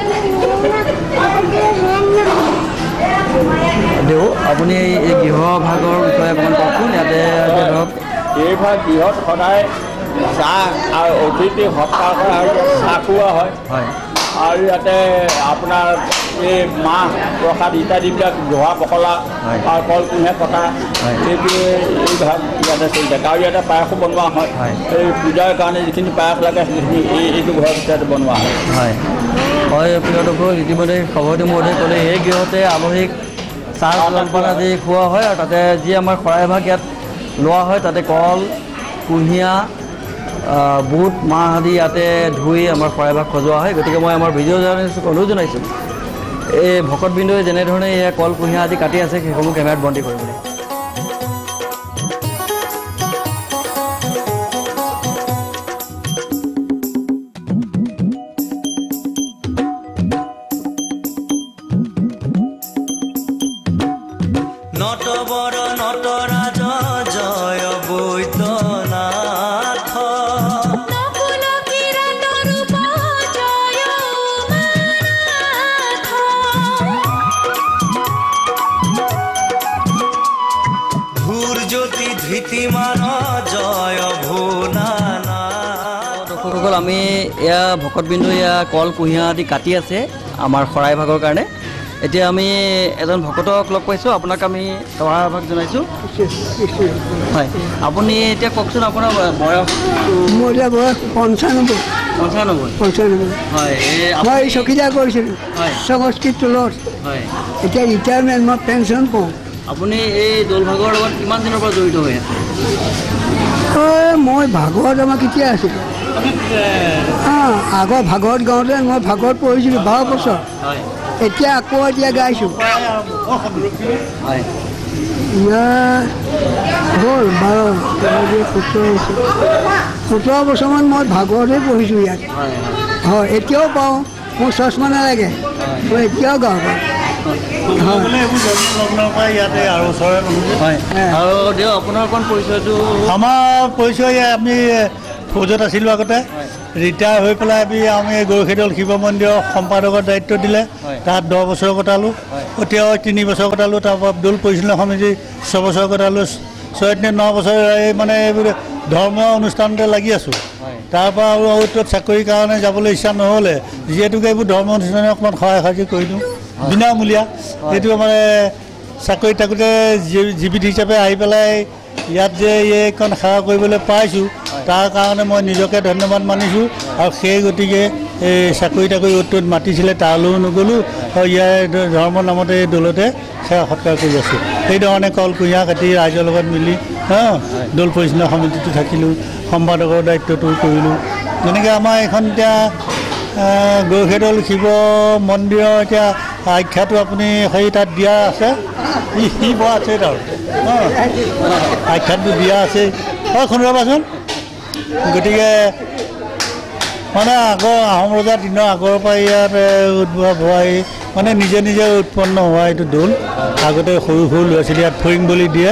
দেউ আপুনি এই গৃহ ভাগৰ বিষয়ে অকণমান কওকচোন ইয়াতে এতিয়া ধৰক এইভাগ গৃহত সদায় চাহ আৰু অতিথি সৎকাৰ কৰা হয় চাহ খোৱা হয় হয় আৰু ইয়াতে আপোনাৰ এই মাহ প্ৰসাদ ইত্যাদিবিলাক জহা পখলা হয়। আৰু কল কুঁহে কটা হয়। এইটোৱে এই ভাগ ইয়াতে চলি থাকে আৰু ইয়াতে পায়সো বনোৱা হয় হয়। এই পূজাৰ কাৰণে যিখিনি পায়স লাগে সেইখিনি এই এইটো ঘৰৰ ভিতৰতে বনোৱা হয় হয় হয় প্ৰিয় দৰ্শক ইতিমধ্যে সভাপতি মহোদয়ে ক'লে এই গৃহতে আলহীক চাহ জলপান আদি খোৱা হয় আৰু তাতে যি আমাৰ শৰাই ভাগ ইয়াত লোৱা হয় তাতে কল কুঁহিয়া আহ, বুট মাহ আদি ইয়াতে ধুই আমাৰ শৰাই ভাগ সজোৱা হয় গতিকে মই আমাৰ ভিডিঅ' জাৰ্নেলিষ্টক অনুৰোধ জনাইছোঁ এই ভকতবৃন্দই যেনেধৰণে এয়া কল কুঁহিয়া আদি কাটি আছে সেইসমূহ কেমেৰাত বন্দী কৰিবলৈ নটবৰ নটৰাজ জয় বৈদ্যনাথ নকুল কিৰাত ৰূপ জয় উমানাথ ধূৰ জ্যোতি ধৃতিমান জয় ভোলানাথ দৰ্শকসকল আমি এয়া ভকতবৃন্দ এয়া কল কুঁহিয়া আদি কাটি আছে আমাৰ শৰাই ভাগৰ কাৰণে এতিয়া আমি এজন ভকতক লগ পাইছোঁ আপোনাক আমি সেৱা ভাগ জনাইছোঁ হয় আপুনি এতিয়া কওকচোন আপোনাৰ বয়স মোৰ এতিয়া বয়স পঞ্চানব্বৈ পঞ্চানব্বৈ পঞ্চানব্বৈ হয় এই মই আপুনি- চকীদাৰ কৰিছিলোঁ হয়। সংস্কৃত তলত হয় এতিয়া ৰিটায়াৰমেণ্ট মই পেঞ্চন পাওঁ আপুনি এই দৌল ভাগৰ লগত কিমান দিনৰ পৰা জড়িত হৈ আছে এই মই ভাগৱত আমাৰ কেতিয়া আছিলোঁ অঁ আগৰ ভাগৱত গাওঁতে মই ভাগৱত পঢ়িছিলোঁ বাৰ বছৰ হয় এতিয়া আকৌ এতিয়া গাইছোঁ হয় ইয়াৰ হ'ল বাৰ তেৰ, সোতৰ বছৰ সোতৰ বছৰমান মই ভাগৱতে পঢ়িছোঁ ইয়াত হয় হয় এতিয়াও পাওঁ মোৰ চশমা নালাগে মই এতিয়াও গাওঁ পাওঁ হয় আৰু দিয়ক আপোনাৰ অকণ পৰিচয়টো আমাৰ পৰিচয় আমি ফৌজত আছিলোঁ আগতে ৰিটায়াৰ হৈ পেলাই আমি আমি গৰুখেদল শিৱ মন্দিৰৰ সম্পাদকৰ দায়িত্ব দিলে হয়। তাত দহ বছৰ কটালোঁ এতিয়াও তিনি বছৰ কটালোঁ তাৰপৰা দৌল পৰিচালনা সমিতি ছবছৰ কটালোঁ ছয় তিনি ন বছৰ এই মানে এইবোৰ ধৰ্মীয় অনুষ্ঠানতে লাগি আছোঁ হয়। তাৰপৰা আৰু অৰুত্ৰত চাকৰিৰ কাৰণে যাবলৈ ইচ্ছা নহ'লে যিহেতুকে এইবোৰ ধৰ্ম অনুষ্ঠানে অকণমান সহায় সাহায্য কৰি দিওঁ বিনামূলীয়া সেইটো মানে চাকৰিত থাকোঁতে জীৱিত হিচাপে আহি পেলাই ইয়াত যে এইখন সেৱা কৰিবলৈ পাইছোঁ তাৰ কাৰণে মই নিজকে ধন্যবাদ মানিছোঁ আৰু সেই গতিকে এই চাকৰি তাকৰি অ'ত মাতিছিলে তালৈও নগ'লোঁ আৰু ইয়াৰ ধৰ্মৰ নামতে এই দৌলতে সেৱা সৎকাৰ কৰি আছোঁ সেইধৰণে কল কুঁহিয়া কাটি ৰাইজৰ লগত মিলি অঁ দৌল পৰিচালনা সমিতিটো থাকিলোঁ সম্পাদকৰ দায়িত্বটো কৰিলোঁ যেনেকৈ আমাৰ এইখন এতিয়া গৰুখেদল শিৱ মন্দিৰৰ এতিয়া আখ্যাটো আপুনি সেই তাত দিয়া আছে ই বৰ আছে তাৰ অঁ আখ্যাটো দিয়া আছে হয় শুনিবাচোন গতিকে মানে আগৰ আহোম ৰজাৰ দিনৰ আগৰ পৰা ইয়াত উদ্ভৱ হোৱা এই মানে নিজে নিজে উৎপন্ন হোৱা এইটো দৌল আগতে সৰু সৰু ল'ৰা ছোৱালী ইয়াত ফৰিং বুলি দিয়ে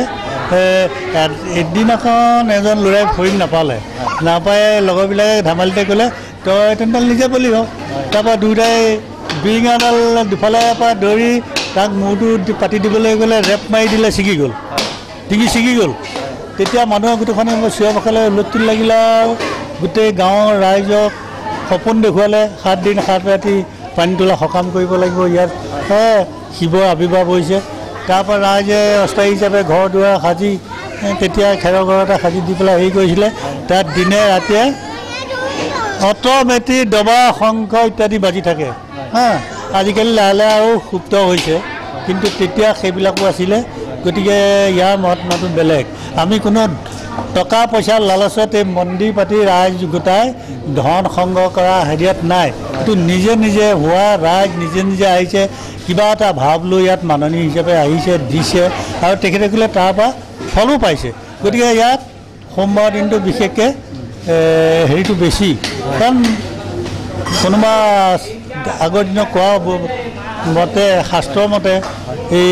এদিনাখন এজন ল'ৰাই ফৰিং নাপালে নাপায় লগৰবিলাকে ধেমালিতে ক'লে তই তেন্তে নিজে বলি হ তাৰপৰা দুয়োটাই বিৰিঙাডাল দুফালৰ পৰা ধৰি তাক মূৰটো পাতি দিবলৈ গ'লে ৰেপ মাৰি দিলে ছিগি গ'ল ডিঙি ছিগি গ'ল তেতিয়া মানুহৰ গোটেইখনে চিঞৰ বাখৰলৈ হুলস্থুল লাগিলে আৰু গোটেই গাঁৱৰ ৰাইজক সপোন দেখুৱালে সাত দিন সাত ৰাতি পানী তোলা সকাম কৰিব লাগিব ইয়াত শিৱৰ আৱিৰ্ভাৱ হৈছে তাৰপৰা ৰাইজে অস্থায়ী হিচাপে ঘৰ দুৱাৰ সাজি তেতিয়া খেৰৰ ঘৰ এটা সাজি দি পেলাই হেৰি কৰিছিলে তাত দিনে ৰাতিয়ে অট'মেটিক দবা শংখ ইত্যাদি বাজি থাকে হা আজিকালি লাহে লাহে আৰু সুপ্ত হৈছে কিন্তু তেতিয়া সেইবিলাকো আছিলে গতিকে ইয়াৰ মহাত্মাটো বেলেগ আমি কোনো টকা পইচাৰ লালচত এই মন্দিৰ পাতি ৰাইজ গোটাই ধন সংগ্ৰহ কৰা হেৰিয়াত নাই কিন্তু নিজে নিজে হোৱা ৰাইজ নিজে নিজে আহিছে কিবা এটা ভাৱ লৈ ইয়াত মাননীয় হিচাপে আহিছে দিছে আৰু তেখেতসকলে তাৰপৰা ফলো পাইছে গতিকে ইয়াত সোমবাৰ দিনটো বিশেষকৈ হেৰিটো বেছি কাৰণ কোনোবা আগৰ দিনত কোৱা মতে শাস্ত্ৰৰ মতে এই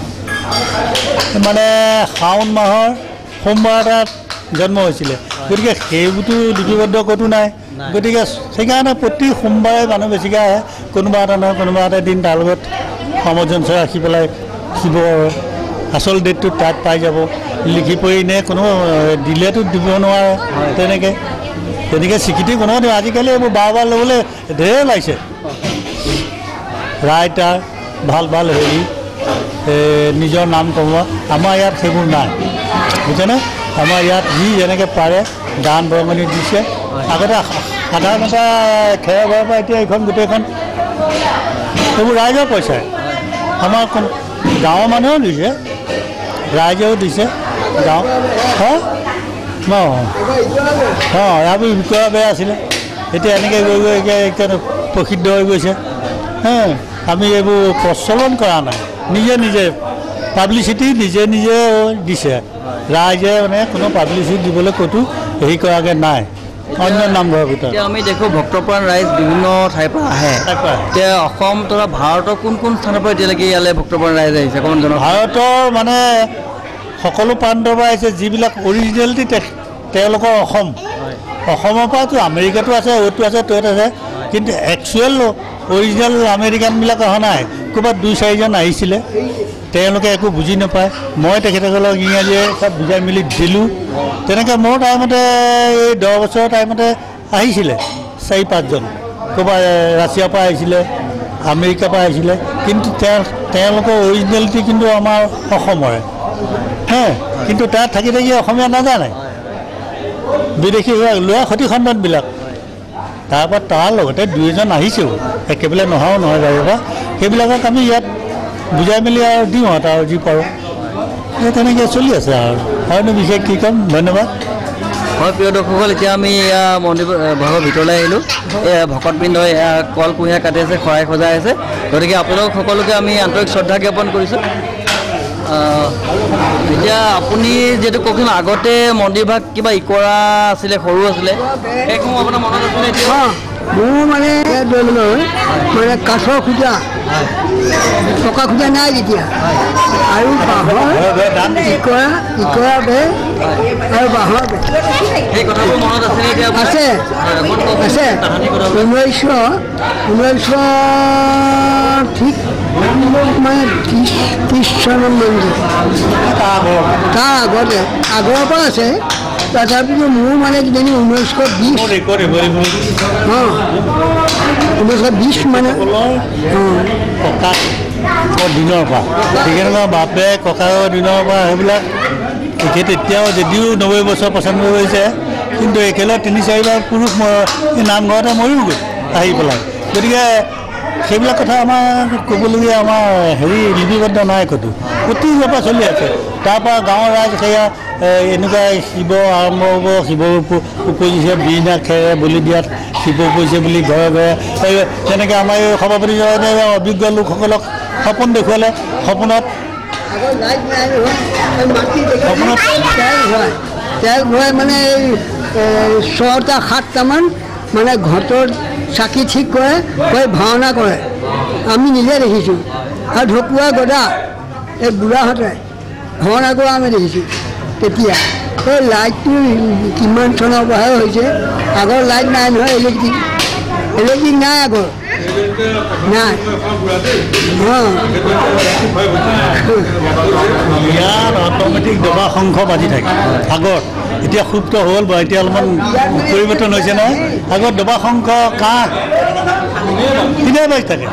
মানে শাওণ মাহৰ সোমবাৰ এটাত জন্ম হৈছিলে গতিকে সেইবোৰতো লিপিবদ্ধ ক'তো নাই গতিকে সেইকাৰণে প্ৰতি সোমবাৰে মানুহ বেছিকৈ আহে কোনোবা এটা নহয় কোনোবা এটা দিন তাৰ লগত সামঞ্জস্য ৰাখি পেলাই শিৱৰ আচল ডেটটো তাত পাই যাব লিখি পঢ়ি নে কোনো দিলেতো দিব নোৱাৰে তেনেকৈ তেনেকৈ স্বীকৃতি কোনো দিওঁ আজিকালি এইবোৰ বাৰ বাৰ ল'বলৈ ঢেৰ ওলাইছে ৰাইটাৰ ভাল ভাল হেৰি নিজৰ নাম কমোৱা আমাৰ ইয়াত সেইবোৰ নাই বুজিছেনে আমাৰ ইয়াত যি যেনেকৈ পাৰে দান বৰঙণি দিছে আগতে সাধাৰণতে খেৰ ঘৰৰ পৰা এতিয়া এইখন গোটেইখন সেইবোৰ ৰাইজৰ পইচাই আমাৰ গাঁৱৰ মানুহেও দিছে ৰাইজেও দিছে গাঁও অঁ অঁ ইয়াবোৰ বিকৰা বেয়া আছিলে এতিয়া এনেকৈ গৈ গৈ এতিয়া প্ৰসিদ্ধ হৈ গৈছে হে আমি এইবোৰ প্ৰচলন কৰা নাই নিজে নিজে পাব্লিচিটি নিজে নিজে দিছে ৰাইজে মানে কোনো পাব্লিচিটি দিবলৈ ক'তো হেৰি কৰাকৈ নাই অন্য নামঘৰৰ ভিতৰত আমি দেখোঁ ভক্তপ্ৰাণ ৰাইজ বিভিন্ন ঠাইৰ পৰা আহে এতিয়া অসম তথা ভাৰতৰ কোন কোন স্থানৰ পৰা এতিয়ালৈকে ইয়ালৈ ভক্তপ্ৰাণ ৰাইজ আহিছে অকণমান জনাওক ভাৰতৰ মানে সকলো প্ৰান্তৰ পৰা আহিছে যিবিলাক অৰিজিনেলিটি তেওঁলোকৰ অসম অসমৰ পৰাতো আমেৰিকাতো আছে অ'তো আছে ত'ত আছে কিন্তু একচুৱেল অৰিজিনেল আমেৰিকানবিলাক অহা নাই ক'ৰবাত দুই চাৰিজন আহিছিলে তেওঁলোকে একো বুজি নাপায় মই তেখেতসকলক ইংৰাজীয়ে চব বুজাই মেলি দিলোঁ তেনেকৈ মোৰ টাইমতে এই দহ বছৰৰ টাইমতে আহিছিলে চাৰি পাঁচজন ক'ৰবাত ৰাছিয়াৰ পৰা আহিছিলে আমেৰিকাৰ পৰা আহিছিলে কিন্তু তেওঁ তেওঁলোকৰ অৰিজিনেলিটি কিন্তু আমাৰ অসমৰে হে কিন্তু তাত থাকি থাকি অসমীয়া নাজানে বিদেশী লোৱা সতি সন্তানবিলাক তাৰপৰা তাৰ লগতে দুই এজন আহিছেও একেবাৰে নহাও নহয় যাবৰ পৰা সেইবিলাকক আমি ইয়াত বুজাই মেলি আৰু দিওঁ আৰু যি পাৰোঁ সেই তেনেকৈ চলি আছে আৰু হয়নো বিশেষ কি ক'ম ধন্যবাদ হয় প্ৰিয় দৰ্শকসকল এতিয়া আমি এয়া মন্দিৰ ভাগৰ ভিতৰলৈ আহিলোঁ এয়া ভকতবৃন্দ এয়া কল কুঁহিয়াৰ কাটি আছে শৰাই সজাই আছে গতিকে আপোনালোক সকলোকে আমি আন্তৰিক শ্ৰদ্ধা জ্ঞাপন কৰিছোঁ এতিয়া আপুনি যিহেতু কওকচোন আগতে মন্দিৰ ভাগ কিবা ইকৰা আছিলে সৰু আছিলে সেইসমূহ আপোনাৰ মনত আছিলে এতিয়া মোৰ মানে মানে কাঠৰ খোজা টকা খোজা নাই তেতিয়া আৰু বাঁহৰ ইকৰা ইকৰা বে আৰু বাঁহৰ বে সেই কথাবোৰ মনত আছিলে এতিয়া আছে আছে ঊনৈছশ ঊনৈছশ ঠিক মানে ত্ৰিছ ত্ৰিছ চনৰ মন্দিৰ তাৰ আগতে আগৰ পৰা আছে তথাপিতো মোৰ মানে কিজানি ঊনৈছশ বিছ অঁ ঊনৈছশ বিছ মানে ককাৰ দিনৰ পৰা তেখেতৰ বাপে ককাৰৰ দিনৰ পৰা সেইবিলাক তেখেত এতিয়াও যদিও নব্বৈ বছৰ পঁচানব্বৈ হৈছে কিন্তু একেলগে তিনি চাৰিবাৰ পুৰুষ নামঘৰতে মৰিবগৈ আহি পেলাই গতিকে সেইবিলাক কথা আমাৰ ক'বলগীয়া আমাৰ হেৰি লিপিবদ্ধ নাই ক'তো প্ৰতি পৰা চলি আছে তাৰপৰা গাঁৱৰ ৰাইজ সেয়া এনেকুৱা শিৱ আৰম্ভ হ'ব শিৱৰ উপজিছে বিৰিণা খেৰে বলি দিয়াত শিৱ উপজিছে বুলি ঘৰে ঘৰে তেনেকৈ আমাৰ এই সভাপতিজনে অভিজ্ঞ লোকসকলক সপোন দেখুৱালে সপোনত সপোনত তেল ভৰাই মানে এই ছটা সাতটামান মানে ঘটৰ চাকি ঠিক কৰে কৈ ভাওনা কৰে আমি নিজে দেখিছোঁ আৰু ঢকুৱা গদা এই বুঢ়াহঁতে ঘন আগৰ আমি দেখিছোঁ তেতিয়া এই লাইটটো কিমান চনৰ পৰাহে হৈছে আগৰ লাইট নাই নহয় ইলেক্ট্ৰিক ইলেক্ট্ৰিক নাই আগৰ নাই অঁ ইয়াত অট'মেটিক দবা শংখ বাজি থাকে আগত এতিয়া সুপ্ত হ'ল বা এতিয়া অলপমান পৰিৱৰ্তন হৈছে নহয় আগত দবা শংখ কাহ দিনে বাজি থাকে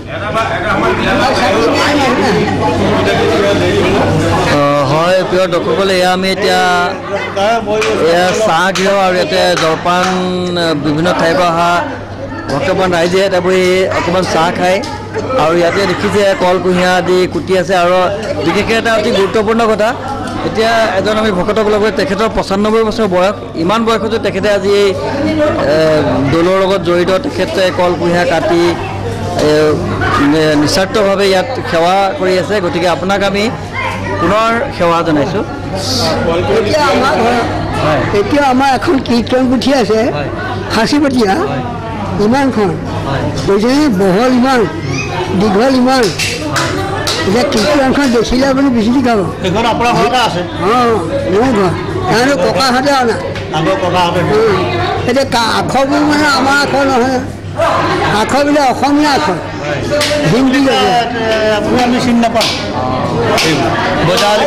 হয় প্ৰিয় দৰ্শকসকল এয়া আমি এতিয়া এয়া চাহ গৃহ আৰু ইয়াতে জলপান বিভিন্ন ঠাইৰ পৰা অহা ভক্তপ্ৰাণ ৰাইজে এটা বহি অকণমান চাহ খায় আৰু ইয়াতে দেখিছে কল কুঁহিয়া আদি কুটি আছে আৰু বিশেষকৈ এটা অতি গুৰুত্বপূৰ্ণ কথা এতিয়া এজন আমি ভকতক লগ তেখেতৰ পঁচানব্বৈ বছৰ বয়স ইমান বয়সতো তেখেতে আজি এই দৌলৰ লগত জড়িত তেখেতে কল কুঁহিয়া কাটি নিস্বাৰ্থভাৱে ইয়াত সেৱা কৰি আছে গতিকে আপোনাক আমি পুনৰ সেৱা জনাইছোঁ এতিয়া আমাৰ এতিয়া আমাৰ এখন কীৰ্তন পুথি আছে সাঁচিপতীয়া ইমানখন কৈছে বহল ইমান দীঘল ইমান এতিয়া কীৰ্তনখন দেখিলে আপুনি বিচুতি খাব এইখন আপোনাৰ ঘৰতে আছে অঁ মোৰ ঘৰ তেওঁলোক ককাহঁতে অনা আগৰ ককাহঁতে এতিয়া আখৰবোৰ মানে আমাৰ আখৰ নহয় আখৰবিলাক অসমীয়া আখৰ হিন্দী আপুনি আমি চিনি নাপাওঁ বজাৱলী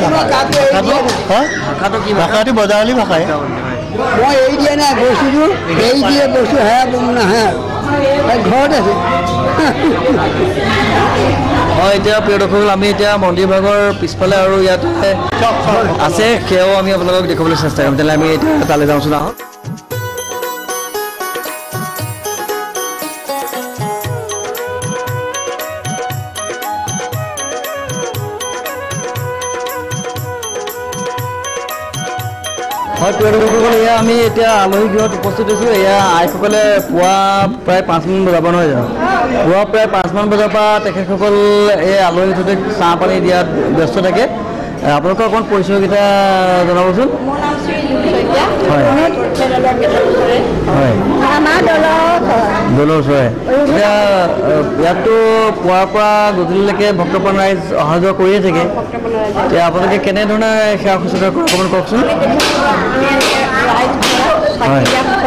ভাষাটো বজাৱলী ভাষাই মই এৰি দিয়া নাই বস্তুটো এৰি দিয়ে বস্তু হেৰা নাহে আৰু ঘৰত আছে হয় এতিয়া প্ৰিয় দৰ্শকসকল আমি এতিয়া মন্দিৰ ভাগৰ পিছফালে আৰু ইয়াতে আছে সেয়াও আমি আপোনালোকক দেখুৱাবলৈ চেষ্টা কৰিম তেতিয়াহ'লে আমি এতিয়া তালৈ যাওঁচোন আহক হয় প্ৰিয় দৰ্শকসকল এয়া আমি এতিয়া আলহী গৃহত উপস্থিত হৈছোঁ এয়া আইসকলে পুৱা প্ৰায় পাঁচমান বজাৰ পৰা নহয় জানো পুৱা প্ৰায় পাঁচমান বজাৰ পৰা তেখেতসকল এই আলহী সৈতে চাহ পানী দিয়াত ব্যস্ত থাকে আপোনালোকৰ অকণমান পৰিচয়কেইটা জনাবচোন হয় হয় দলৰ ওচৰে এতিয়া ইয়াততো পুৱাৰ পৰা গধূলিলৈকে ভক্তপ্ৰাণ ৰাইজ অহা যোৱা কৰিয়ে থাকে এতিয়া আপোনালোকে কেনেধৰণে সেৱা শুশ্ৰূষা কৰে অকণমান কওকচোন হয়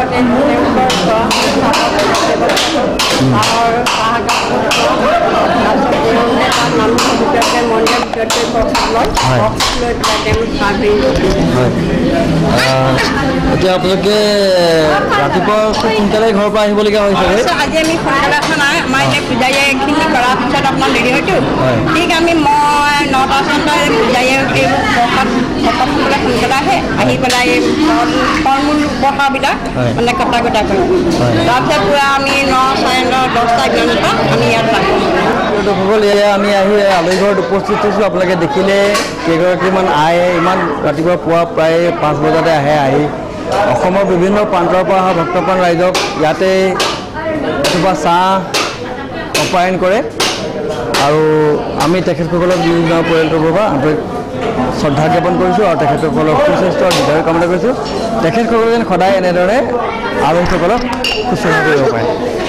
এতিয়া আপোনালোকে ৰাতিপুৱা খুব সোনকালে ঘৰৰ পৰা আহিবলগীয়া হৈছে আজি আমি সোনকালে নাই আমাৰ এতিয়া পূজাৰীখিনি কৰাৰ পিছত আপোনাৰ দেৰি হয়তো ঠিক আমি মই নটা চনটা পূজাৰীয়ে এইবোৰ প্ৰসাদ ভকতসকলে সোনকালে আহে আহি পেলাই এই ফল মূল বহাবিলাক মানে কটা কটা কৰোঁ তাৰপিছত পূৰা আমি ন চাৰে ন দহটা এঘাৰটা আমি ইয়াত থাকোঁ দৰ্শকসকল এয়া আমি আহি আলহী ঘৰত উপস্থিত হৈছোঁ আপোনালোকে দেখিলে কেইগৰাকীমান আই ইমান ৰাতিপুৱা পুৱা প্ৰায় পাঁচ বজাতে আহে আহি অসমৰ বিভিন্ন প্ৰান্তৰ পৰা অহা ভক্তপ্ৰাণ ৰাইজক ইয়াতে এথোপা চাহ অপায়ন কৰে আৰু আমি তেখেতসকলক বিভিন্ন পৰিয়ালটোৰ পৰা আন্তৰিক শ্ৰদ্ধা জ্ঞাপন কৰিছোঁ আৰু তেখেতসকলক সুস্বাস্থ্য আৰু দীৰ্ঘায়ু কামনা কৰিছোঁ তেখেতসকলে যেন সদায় এনেদৰে আলহীসকলক শুশ্ৰূষা কৰিব পাৰে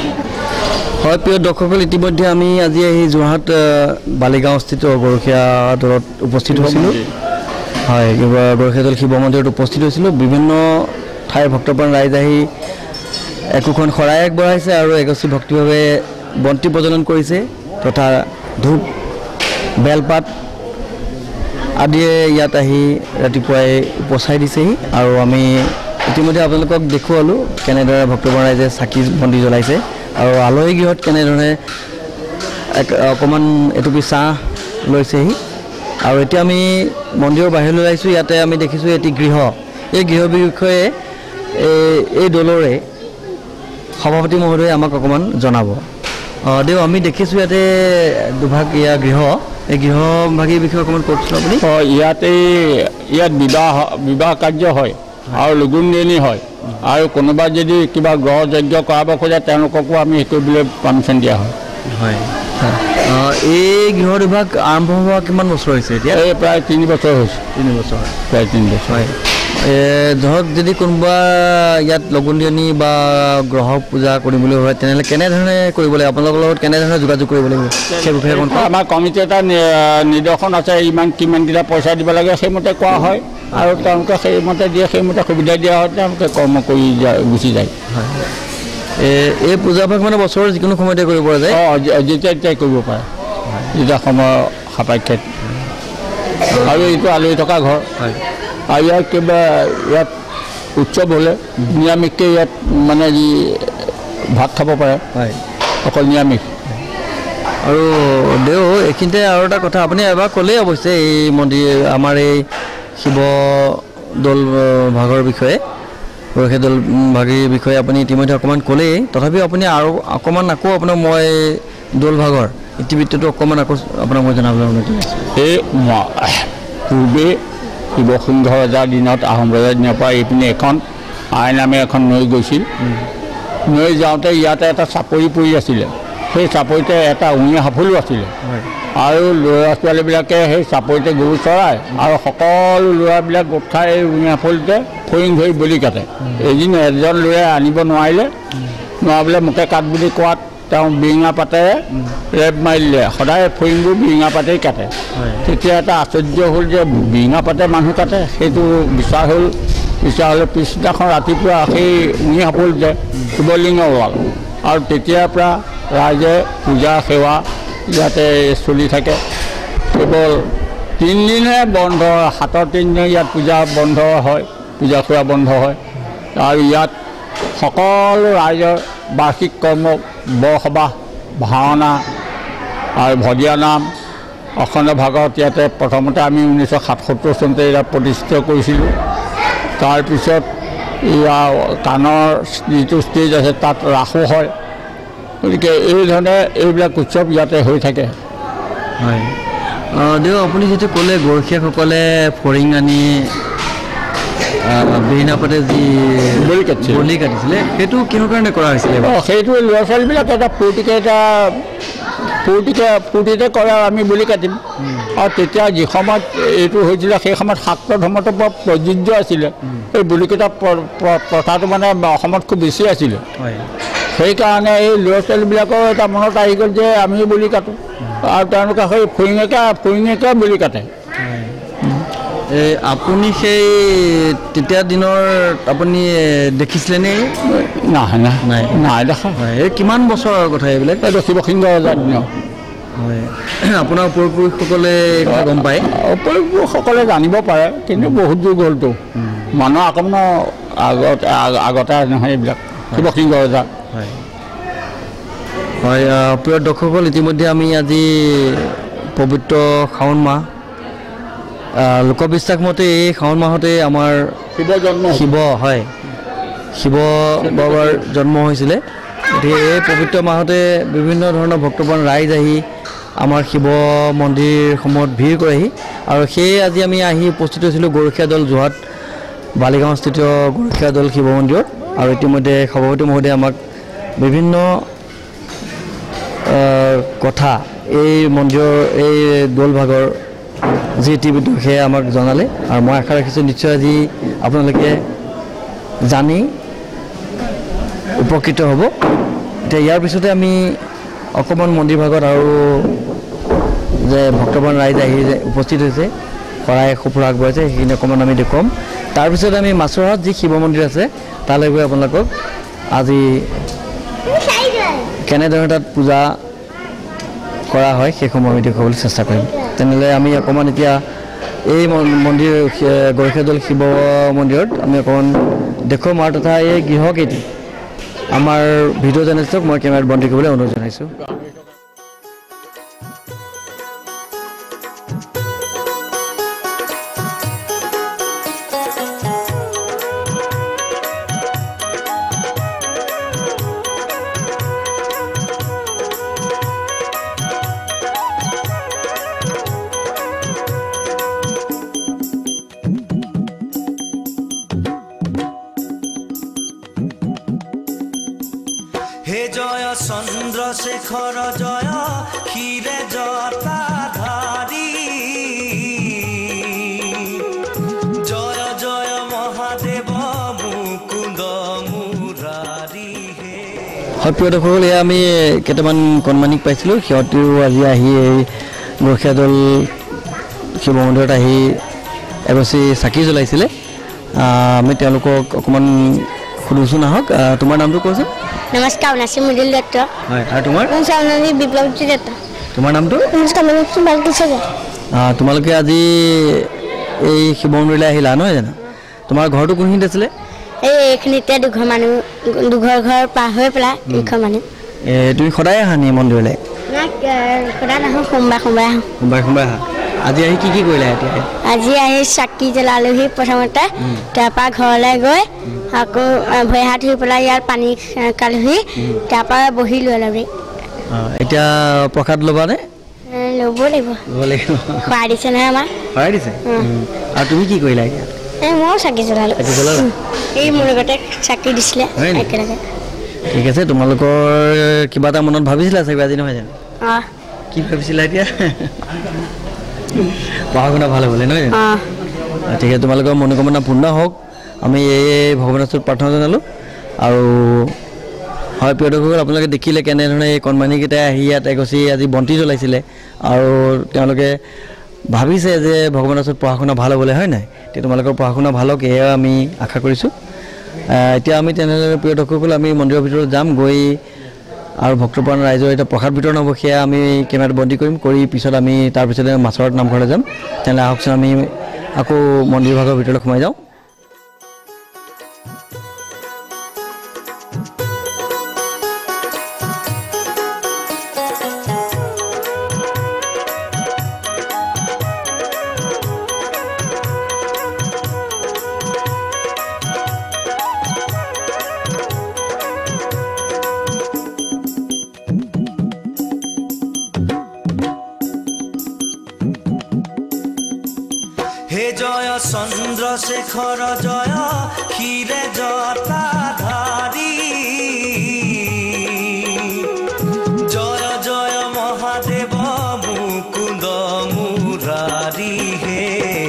হয় প্ৰিয় দৰ্শকসকল ইতিমধ্যে আমি আজি আহি যোৰহাট বালিগাঁওস্থিত গৰখীয়া দলত উপস্থিত হৈছিলোঁ হয় গৰখীয়া দল শিৱ মন্দিৰত উপস্থিত হৈছিলোঁ বিভিন্ন ঠাইৰ ভক্তপ্ৰাণ ৰাইজ আহি একোখন শৰাই আগবঢ়াইছে আৰু এগছি ভক্তিভাৱে বন্তি প্ৰজ্বলন কৰিছে তথা ধূপ বেলপাত আদিয়ে ইয়াত আহি ৰাতিপুৱাই উপচাই দিছেহি আৰু আমি ইতিমধ্যে আপোনালোকক দেখুৱালোঁ কেনেদৰে ভক্তপ্ৰাণ ৰাইজে চাকি বন্তি জ্বলাইছে আৰু আলহী গৃহত কেনেধৰণে অকণমান এটুপি চাহ লৈছেহি আৰু এতিয়া আমি মন্দিৰৰ বাহিৰলৈ আহিছোঁ ইয়াতে আমি দেখিছোঁ এটি গৃহ এই গৃহৰ বিষয়ে এই দলৰে সভাপতি মহোদয়ে আমাক অকণমান জনাব দেও আমি দেখিছোঁ ইয়াতে দুভাগ ইয়াৰ গৃহ এই গৃহভাগীৰ বিষয়ে অকণমান কওকচোন আপুনি হয় ইয়াতে ইয়াত বিবাহ বিবাহ কাৰ্য হয় আৰু লগুণ দিয়নি হয় আৰু কোনোবা যদি কিবা গ্ৰহ যজ্ঞ কৰাব খোজে তেওঁলোককো আমি সেইটো কৰিবলৈ পাৰ্মিশ্যন দিয়া হয় হয় এই গৃহ বিভাগ আৰম্ভ হোৱা কিমান বছৰ হৈছে এতিয়া এই প্ৰায় তিনি বছৰ হৈছে তিনি বছৰ প্ৰায় তিনি বছৰ হয় ধৰক যদি কোনোবা ইয়াত লগুণ দিয়নি বা গ্ৰহ পূজা কৰিবলৈ হয় তেনেহ'লে কেনেধৰণে কৰিব লাগিব আপোনালোকৰ লগত কেনেধৰণে যোগাযোগ কৰিব লাগিব সেই বিষয়ে আমাৰ কমিটি এটা নিৰ্দেশন আছে ইমান কিমানকেইটা পইচা দিব লাগে সেইমতে কোৱা হয় আৰু তেওঁলোকে সেইমতে দিয়ে সেইমতে সুবিধা দিয়া হয় তেওঁলোকে কৰ্ম কৰি যায় গুচি যায় এই পূজাভাগ মানে বছৰৰ যিকোনো সময়তে কৰিব পৰা যায় অঁ যেতিয়া তেতিয়াই কৰিব পাৰে যেতিয়া সময় সাপেক্ষে আৰু এইটো আলহী থকা ঘৰ আৰু ইয়াত কিবা ইয়াত উৎসৱ হ'লে নিৰামিষকৈ ইয়াত মানে যি ভাত খাব পাৰে অকল নিৰামিষ আৰু দেও এইখিনিতে আৰু এটা কথা আপুনি এবাৰ ক'লেই অৱশ্যে এই মন্দিৰ আমাৰ এই শিৱ দৌল ভাগৰ বিষয়ে গৰখীয়া দৌল ভাগৰ বিষয়ে আপুনি ইতিমধ্যে অকণমান ক'লেই তথাপিও আপুনি আৰু অকণমান আকৌ আপোনাক মই দৌল ভাগৰ ইতিবৃত্তটো অকণমান আকৌ আপোনাক মই জনাবলৈ অনুৰোধ এই পূৰ্বে শিৱসিংহ ৰজাৰ দিনত আহোম ৰজাৰ দিনৰ পৰা এইপিনে এখন আই নামে এখন নৈ গৈছিল নৈ যাওঁতে ইয়াতে এটা চাপৰি পৰি আছিলে সেই চাপৰিতে এটা উঙি সাফলো আছিলে আৰু ল'ৰা ছোৱালীবিলাকে সেই চাপৰিতে গৰু চৰায় আৰু সকলো ল'ৰাবিলাক গোট খাই এই উঙি সাফলতে ফৰিং ধৰি বলি কাটে এদিন এজন ল'ৰাই আনিব নোৱাৰিলে নোৱাৰিলে মোকে কাট বুলি কোৱাত তেওঁ বিৰিঙা পাতেৰে ৰেপ মাৰিলে সদায় ফৰিংবোৰ বিৰিঙা পাতেই কাটে তেতিয়া এটা আশ্চৰ্য হ'ল যে বিৰিঙা পাতে মানুহ কাটে সেইটো বিচাৰ হ'ল বিচাৰ হ'লে পিছদিনাখন ৰাতিপুৱা সেই উঙি সাফলতে শিৱলিংগ ওলাল আৰু তেতিয়াৰ পৰা ৰাইজে পূজা সেৱা ইয়াতে চলি থাকে কেৱল তিনিদিনহে বন্ধ সাতৰ তিনিদিন ইয়াত পূজা বন্ধ হয় পূজা সেৱা বন্ধ হয় আৰু ইয়াত সকলো ৰাইজৰ বাৰ্ষিক কৰ্ম বৰসবাহ ভাওনা আৰু ভদীয়া নাম অখণ্ড ভাগৱত ইয়াতে প্ৰথমতে আমি ঊনৈছশ সাতসত্তৰ চনতে ইয়াত প্ৰতিষ্ঠিত কৰিছিলোঁ তাৰপিছত ইয়াৰ কাণৰ যিটো ষ্টেজ আছে তাত ৰাসো হয় গতিকে এইধৰণে এইবিলাক উৎসৱ ইয়াতে হৈ থাকে হয় দেউ আপুনি যিটো ক'লে গৰখীয়াসকলে ফৰিং আনি বিৰিঙা পাতে যি বলি কাটিছিলে বলি কাটিছিলে সেইটো কিহৰ কাৰণে কৰা হৈছিলে অঁ সেইটো ল'ৰা ছোৱালীবিলাক এটা ফূৰ্তিকে এটা ফূৰ্তিকে ফূৰ্তিতে কৰে আমি বলি কাটিম আৰু তেতিয়া যি সময়ত এইটো হৈছিলে সেই সময়ত শাক্ত ধৰ্মটো বৰ প্ৰযোজ্য আছিলে এই বলি কটা প্ৰথাটো মানে অসমত খুব বেছি আছিলে সেইকাৰণে এই ল'ৰা ছোৱালীবিলাকৰ এটা মনত আহি গ'ল যে আমিও বলি কাটোঁ আৰু তেওঁলোকে সেই ফৰিঙেকে ফৰিঙেকে বলি কাটে আপুনি সেই তেতিয়া দিনৰ আপুনি দেখিছিলেনে নাই নাই নাই নাই দেখা হয় এই কিমান বছৰৰ কথা এইবিলাক এইটো শিৱসিংহ ৰজাৰ দিনৰ হয় আপোনাৰ পূৰ্বপুৰুষসকলে গম পায় পূৰ্বপুৰুষসকলে জানিব পাৰে কিন্তু বহুত যুগ হ'লতো মানুহৰ আক্ৰমণৰ আগতে আগতে নহয় এইবিলাক শিৱসিংহ ৰজা হয় হয় প্ৰিয় দৰ্শকসকল ইতিমধ্যে আমি আজি পবিত্ৰ শাওণ মাহ লোকবিশ্বাস মতে এই শাওণ মাহতে আমাৰ শিৱ জন্ম শিৱ হয় শিৱ বাবাৰ জন্ম হৈছিলে গতিকে এই পবিত্ৰ মাহতে বিভিন্ন ধৰণৰ ভক্তপ্ৰাণ ৰাইজ আহি আমাৰ শিৱ মন্দিৰসমূহত ভিৰ কৰেহি আৰু সেয়ে আজি আমি আহি উপস্থিত হৈছিলোঁ গৰখীয়া দৌল যোৰহাট বালিগাঁওস্থিত গৰখীয়া দৌল শিৱ মন্দিৰত আৰু ইতিমধ্যে সভাপতি মহোদয়ে আমাক বিভিন্ন কথা এই মন্দিৰৰ এই দৌল ভাগৰ যি ইতিবৃত্ত সেয়া আমাক জনালে আৰু মই আশা ৰাখিছোঁ নিশ্চয় আজি আপোনালোকে জানি উপকৃত হ'ব এতিয়া ইয়াৰ পিছতে আমি অকণমান মন্দিৰ ভাগত আৰু যে ভক্তপ্ৰাণ ৰাইজ আহি যে উপস্থিত হৈছে শৰাই সঁফুৰা আগবঢ়াইছে সেইখিনি অকণমান আমি দেখুৱাম তাৰপিছত আমি মাছৰহাট যি শিৱ মন্দিৰ আছে তালৈ গৈ আপোনালোকক আজি কেনেধৰণে তাত পূজা কৰা হয় সেইসমূহ আমি দেখুৱাবলৈ চেষ্টা কৰিম তেনেহ'লে আমি অকণমান এতিয়া এই মন্দিৰ গৰখীয়া দৌল শিৱ মন্দিৰত আমি অকণমান দেখুৱাম আৰু তথা এই গৃহকেইটি আমাৰ ভিডিঅ' জাৰ্নেলিষ্টক মই কেমেৰাত বন্দী কৰিবলৈ অনুৰোধ জনাইছোঁ হে জয় চন্দ্ৰশেখৰ জয় ক্ষীৰে জটাধাৰী জয় জয় মহা হয় প্ৰিয় দৰ্শকসকল এয়া আমি কেইটামান কণমানিক পাইছিলোঁ সিহঁতেও আজি আহি এই গৰখীয়া দৌল শিৱ মন্দিৰত আহি এগছি চাকি জ্বলাইছিলে আমি তেওঁলোকক অকণমান সুধোচোন আহক তোমাৰ নামটো কোৱাচোন নমস্কাৰ নাচিম মৃদুল দত্ত হয় আৰু তোমাৰ চাউনানী বিপ্লৱজ্যোতি দত্ত তোমাৰ নামটো নমস্কাৰ নাম বালকিছে তোমালোকে আজি এই শিৱ মন্দিৰলৈ আহিলা নহয় জানো তোমাৰ ঘৰটো কোনখিনিত আছিলে এই এইখিনিতে দুঘৰ মানুহ দুঘৰ ঘৰ পাৰ হৈ পেলাই দুঘৰ মানুহ তুমি সদায় আহা নি মন্দিৰলৈ সদায় নাহোঁ সোমবাৰ সোমবাৰ আহোঁ সোমবাৰে সোমবাৰে আহা আজি আহি কি কি কৰিলা এতিয়া আজি আহি চাকি জ্বলালোহি প্ৰথমতে তাৰপৰা ঘৰলৈ গৈ আকৌ ভৰি হাত ধুই পেলাই ইয়াত পানী কালোহি তাৰপৰা বহিলোঁ অলপ এতিয়া প্ৰসাদ ল'বানে ল'ব লাগিব ল'ব লাগিব খুৱাই দিছে নহয় আমাৰ খুৱাই দিছে আৰু তুমি কি কৰিলা এতিয়া এই ময়ো চাকি জ্বলালোঁ চাকি জ্বলালা এই মোৰ লগতে চাকি দিছিলে একেলগে ঠিক আছে তোমালোকৰ কিবা এটা মনত ভাবিছিলা চাগে আজি নহয় জানো অঁ কি ভাবিছিলা এতিয়া পঢ়া শুনা ভাল হ'বলৈ নহয় জানো ঠিক আছে তোমালোকৰ মনোকামনা পূৰ্ণ হওক আমি এই ভগৱানৰ ওচৰত প্ৰাৰ্থনা জনালোঁ আৰু হয় প্ৰিয় দৰ্শকসকল আপোনালোকে দেখিলে কেনেধৰণে এই কণমানিকেইটাই আহি ইয়াত এগছি আজি বন্তি জ্বলাইছিলে আৰু তেওঁলোকে ভাবিছে যে ভগৱানৰ ওচৰত পঢ়া শুনা ভাল হ'বলৈ হয় নাই তেতিয়া তোমালোকৰ পঢ়া শুনা ভাল হওক এয়া আমি আশা কৰিছোঁ এতিয়া আমি তেনেদৰে প্ৰিয় দৰ্শকসকল আমি মন্দিৰৰ ভিতৰত যাম গৈ আৰু ভক্তপ্ৰাণ ৰাইজৰ এতিয়া প্ৰসাদ বিতৰণ হ'ব সেয়া আমি কেমেৰাত বন্দী কৰিম কৰি পিছত আমি তাৰপিছতে মাছৰত নামঘৰলৈ যাম তেনেহ'লে আহকচোন আমি আকৌ মন্দিৰ ভাগৰ ভিতৰলৈ সোমাই যাওঁ হে জয় চন্দ্ৰশেখৰ জয় ক্ষীৰে জটাধাৰী জয় জয় মহাদেৱ মুকুন্দ মুৰাৰী হে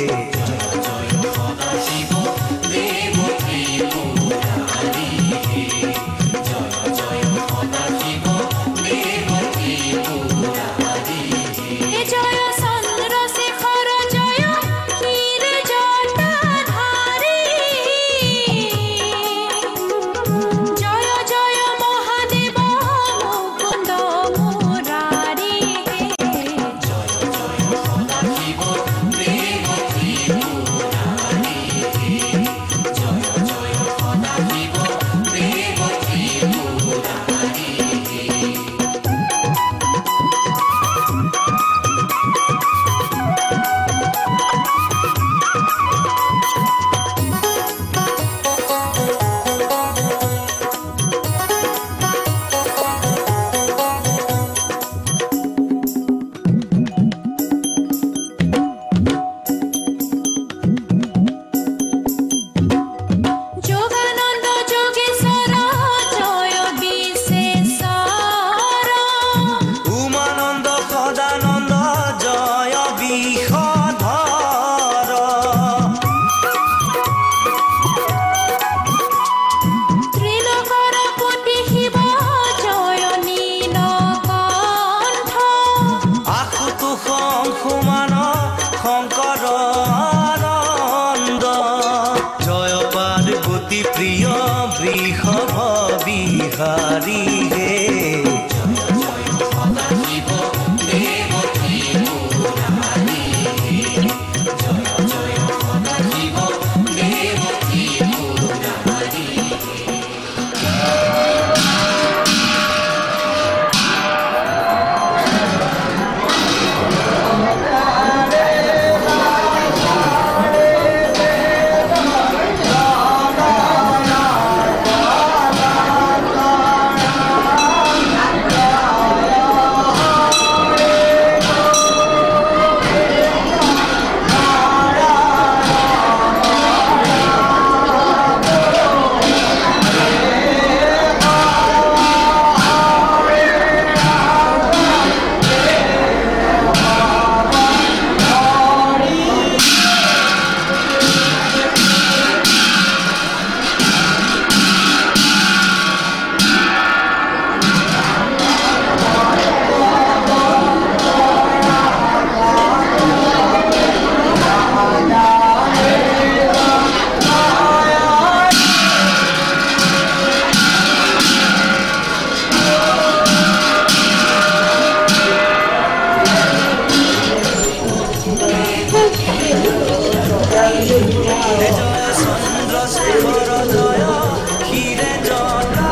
প্ৰিয় বৃষভ বিহাৰী হে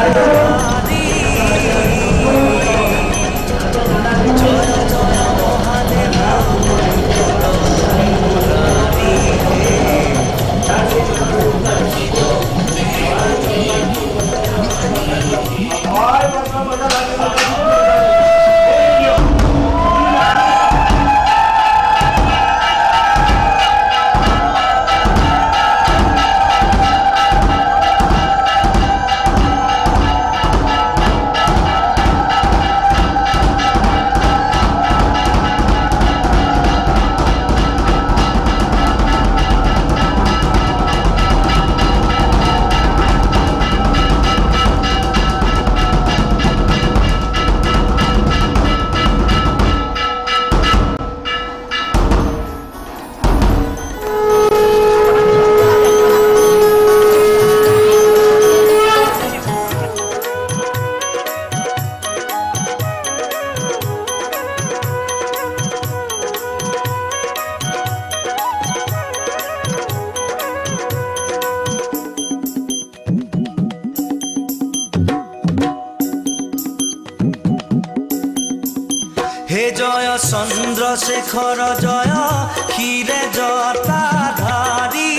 হে জয় চন্দ্ৰশেখৰ জয় ক্ষীৰে জটাধাৰী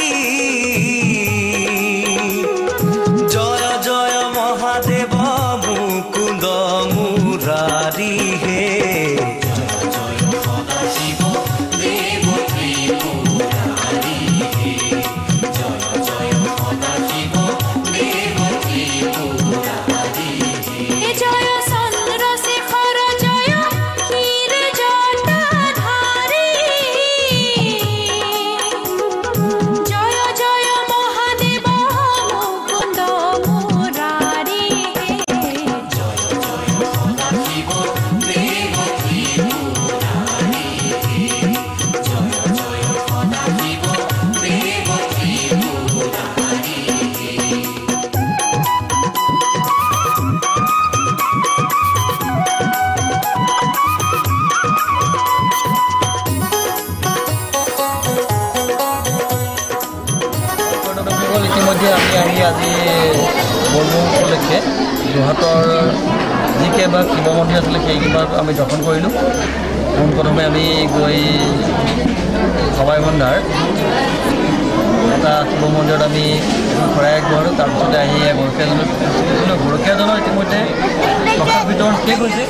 জয় জয় মহাদেৱ মুকুন্দ মুৰাৰী হে ইতিমধ্যে আমি আহি আজি বলবম উপলক্ষে যোৰহাটৰ যি কেইবাৰ শিৱ মন্দিৰ আছিলে সেইকেইবাৰ আমি দৰ্শন কৰিলোঁ। পোনপ্ৰথমে আমি গৈ সবাই বন্ধাৰ এটা শিৱ মন্দিৰত আমি শৰাই আগবঢ়ালোঁ। তাৰপিছতে আহি গৰখীয়াজনক গৰখীয়াজনৰ ইতিমধ্যে প্ৰসাদ বিতৰণ শেষ হৈছে।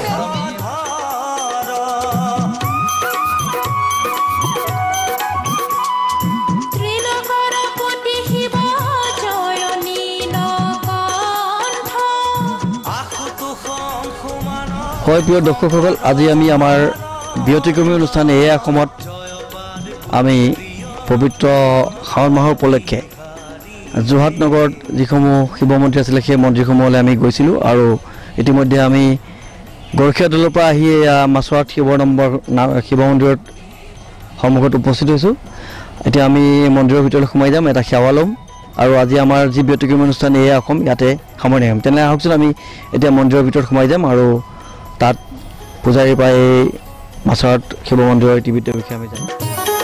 হয় প্ৰিয় দৰ্শকসকল, আজি আমি আমাৰ ব্যতিক্ৰমী অনুষ্ঠান এই অসমত আমি পবিত্ৰ শাওণ মাহৰ উপলক্ষে যোৰহাট নগৰত যিসমূহ শিৱ মন্দিৰ আছিলে সেই মন্দিৰসমূহলৈ আমি গৈছিলোঁ আৰু ইতিমধ্যে আমি গৰখীয়া দলৰ পৰা আহি মাছুৱাত শিৱ নম্বৰ শিৱ মন্দিৰত সন্মুখত উপস্থিত হৈছোঁ। এতিয়া আমি মন্দিৰৰ ভিতৰলৈ সোমাই যাম, এটা সেৱা ল'ম আৰু আজি আমাৰ যি ব্যতিক্ৰমী অনুষ্ঠান এই অসম ইয়াতে সামৰণি হ'ম। তেনে আহকচোন আমি এতিয়া মন্দিৰৰ ভিতৰত সোমাই যাম আৰু তাত পূজাৰীৰ পৰা এই মাছুৱাত শিৱ মন্দিৰৰ ইতিবৃত্তৰ বিষয়ে আমি জানিম।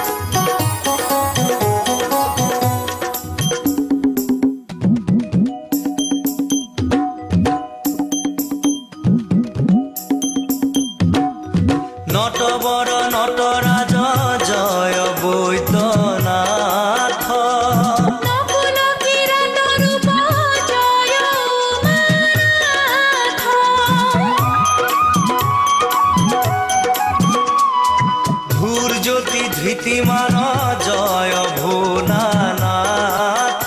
নটবৰ নটৰাজ জয় বৈদ্যনাথ জ্যোতি ধৃতিমান জয় ভোলানাথ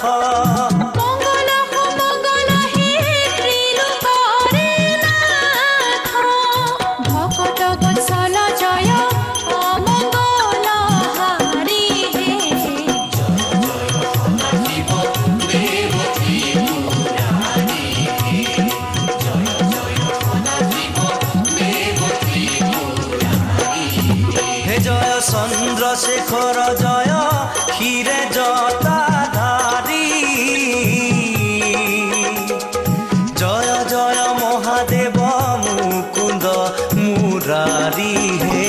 ভকত বৎসল জয় অমঙ্গল হাৰি হে জয় চন্দ্ৰশেখৰ জয় ক্ষীৰে জটাধাৰী জয় জয় মহাদেৱ মুকুন্দ মুৰাৰী হে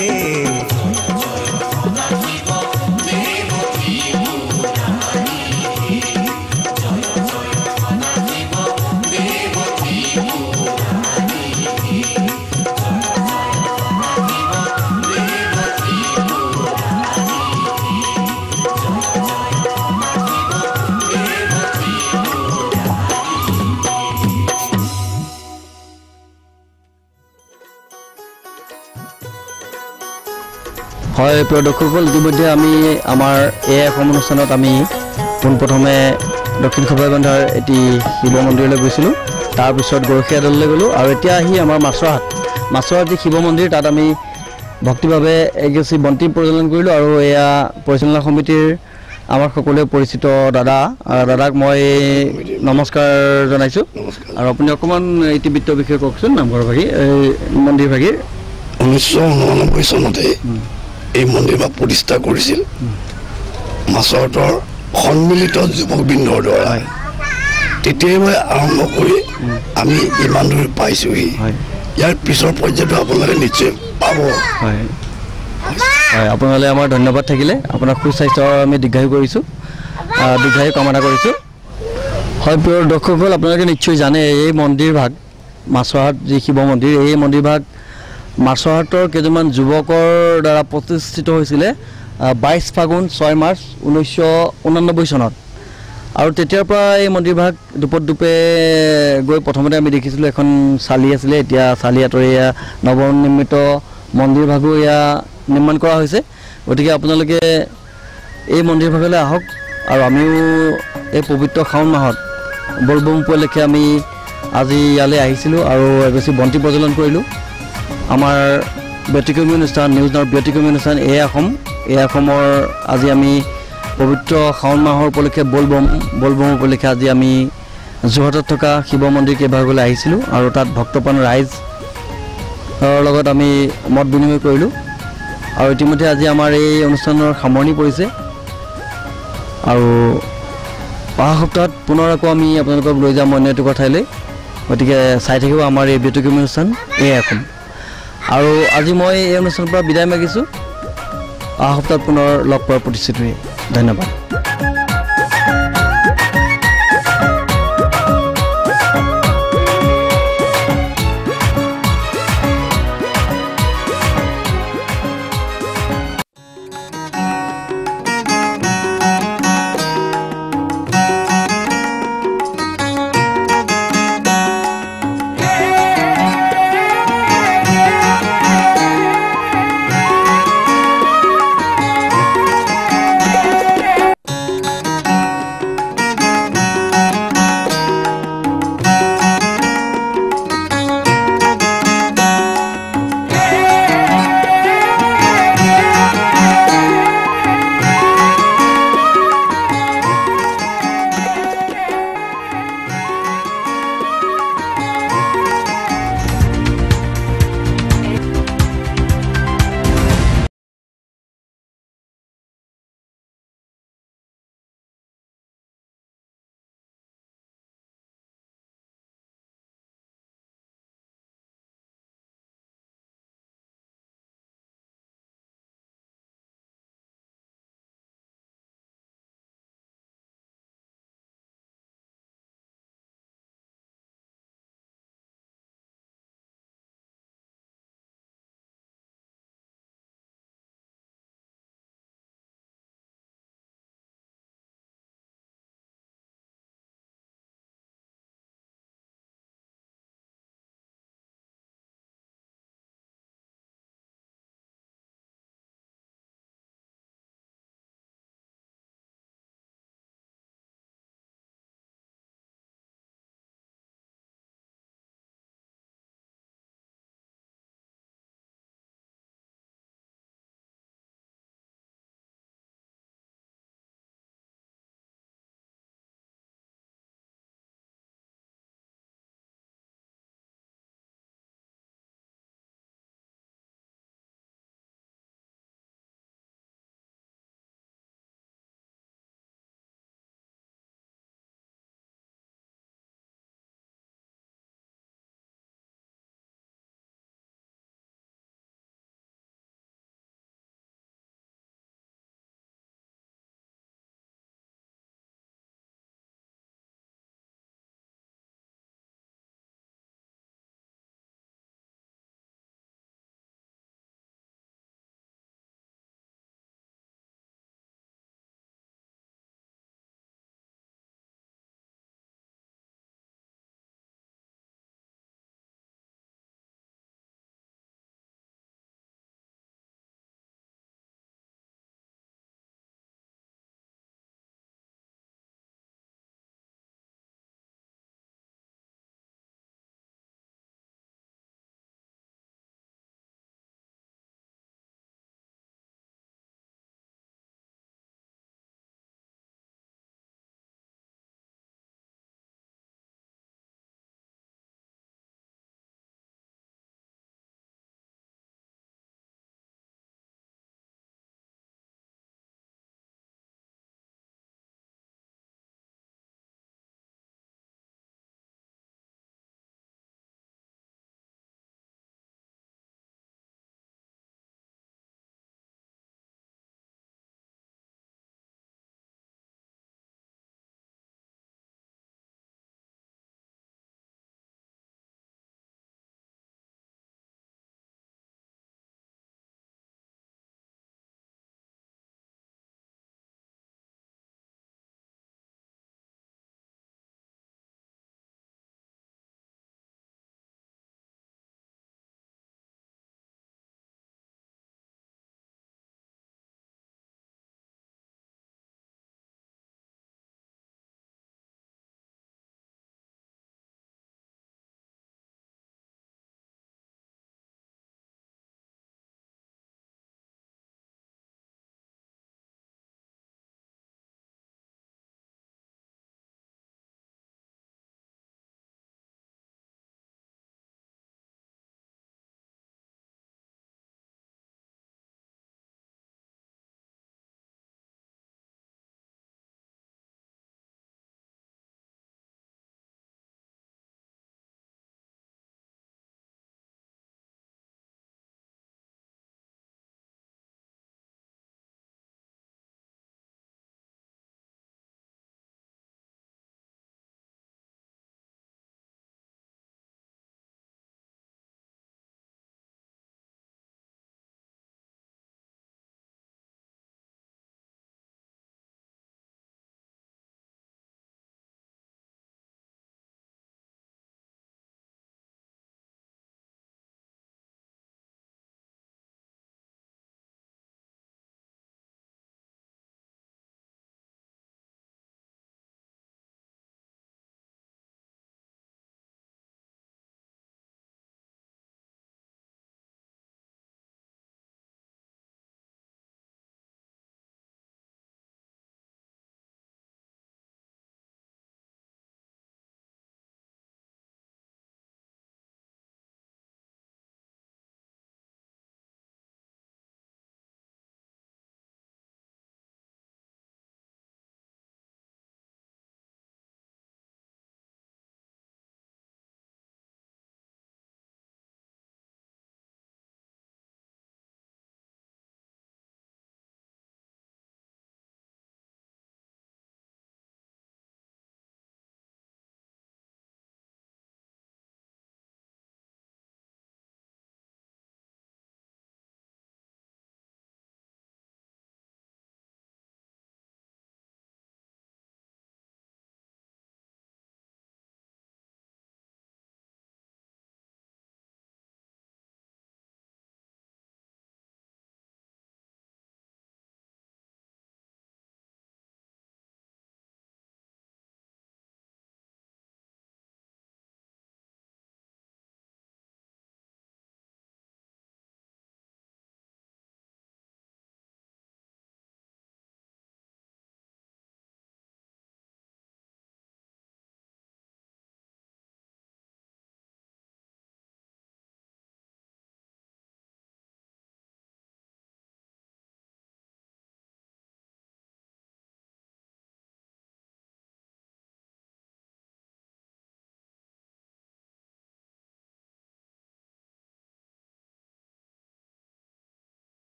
হয় প্ৰিয় দৰ্শকসকল, ইতিমধ্যে আমি আমাৰ এই এখন অনুষ্ঠানত আমি পোনপ্ৰথমে দক্ষিণ খপাইবান্ধাৰ এটি শিৱ মন্দিৰলৈ গৈছিলোঁ, তাৰপিছত গৰখীয়া দললৈ গ'লোঁ আৰু এতিয়া আহি আমাৰ মাছৰহাট মাছৰহাট যি শিৱ মন্দিৰ তাত আমি ভক্তিভাৱে এগছি বন্তি প্ৰজ্বলন কৰিলোঁ। আৰু এয়া পৰিচালনা সমিতিৰ আমাৰ সকলোৱে পৰিচিত দাদা দাদাক মই নমস্কাৰ জনাইছোঁ। আৰু আপুনি অকণমান ইতিবৃত্তৰ বিষয়ে কওকচোন, নামঘৰ ভাগি মন্দিৰ ভাগিৰ। ঊনৈছশ ঊনানব্বৈ চনতে এই মন্দিৰ ভাগ প্ৰতিষ্ঠা কৰিছিল মাছৰহাটৰ সন্মিলিত যুৱকবৃন্দৰ দ্বাৰা। তেতিয়াই মই আৰম্ভ কৰি আমি ইমান দূৰ পাইছোঁহি। ইয়াৰ পিছৰ পৰ্যায়টো আপোনালোকে নিশ্চয় পাব। হয় হয়, আপোনালৈ আমাৰ ধন্যবাদ থাকিলে। আপোনাৰ সুস্বাস্থ্য আমি দীৰ্ঘায়ু কৰিছোঁ, দীৰ্ঘায়ু কামনা কৰিছোঁ। হয় প্ৰিয় দৰ্শকসকল, আপোনালোকে নিশ্চয় জানে এই মন্দিৰ ভাগ মাছৰহাট যি শিৱ মন্দিৰ, এই মন্দিৰ ভাগ মাছৰহাটৰ কেইজনমান যুৱকৰ দ্বাৰা প্ৰতিষ্ঠিত হৈছিলে বাইছ ফাগুন ছয় মাৰ্চ ঊনৈছশ ঊনানব্বৈ চনত। আৰু তেতিয়াৰ পৰা এই মন্দিৰ ভাগ দুপত দুপে গৈ প্ৰথমতে আমি দেখিছিলোঁ এখন চালি আছিলে, এতিয়া চালি আঁতৰি এয়া নৱনিৰ্মিত মন্দিৰ ভাগো এয়া নিৰ্মাণ কৰা হৈছে। গতিকে আপোনালোকে এই মন্দিৰ ভাগলৈ আহক। আৰু আমিও এই পবিত্ৰ শাওণ মাহত বলবম উপলক্ষে আমি আজি ইয়ালৈ আহিছিলোঁ আৰু এগছি বন্তি প্ৰজ্বলন কৰিলোঁ। আমাৰ ব্যতিক্ৰমী অনুষ্ঠান নিউজ নাওৰ ব্যতিক্ৰমী অনুষ্ঠান এ অসম এই অসমৰ আজি আমি পবিত্ৰ শাওণ মাহৰ উপলক্ষে বলবম বলবম উপলক্ষে আজি আমি যোৰহাটত থকা শিৱ মন্দিৰ কেইভাগলৈ আহিছিলোঁ আৰু তাত ভক্তপ্ৰাণ ৰাইজৰ লগত আমি মত বিনিময় কৰিলোঁ। আৰু ইতিমধ্যে আজি আমাৰ এই অনুষ্ঠানৰ সামৰণি পৰিছে আৰু অহা সপ্তাহত পুনৰ আকৌ আমি আপোনালোকক লৈ যাম অন্য এটুকুৰা ঠাইলৈ। গতিকে চাই থাকিব আমাৰ এই ব্যতিক্ৰমী অনুষ্ঠান এ অসম। আৰু আজি মই এই অনুষ্ঠানৰ পৰা বিদায় মাগিছোঁ। অহা সপ্তাহত পুনৰ লগ পোৱাৰ প্ৰতিশ্ৰুতিৰে ধন্যবাদ।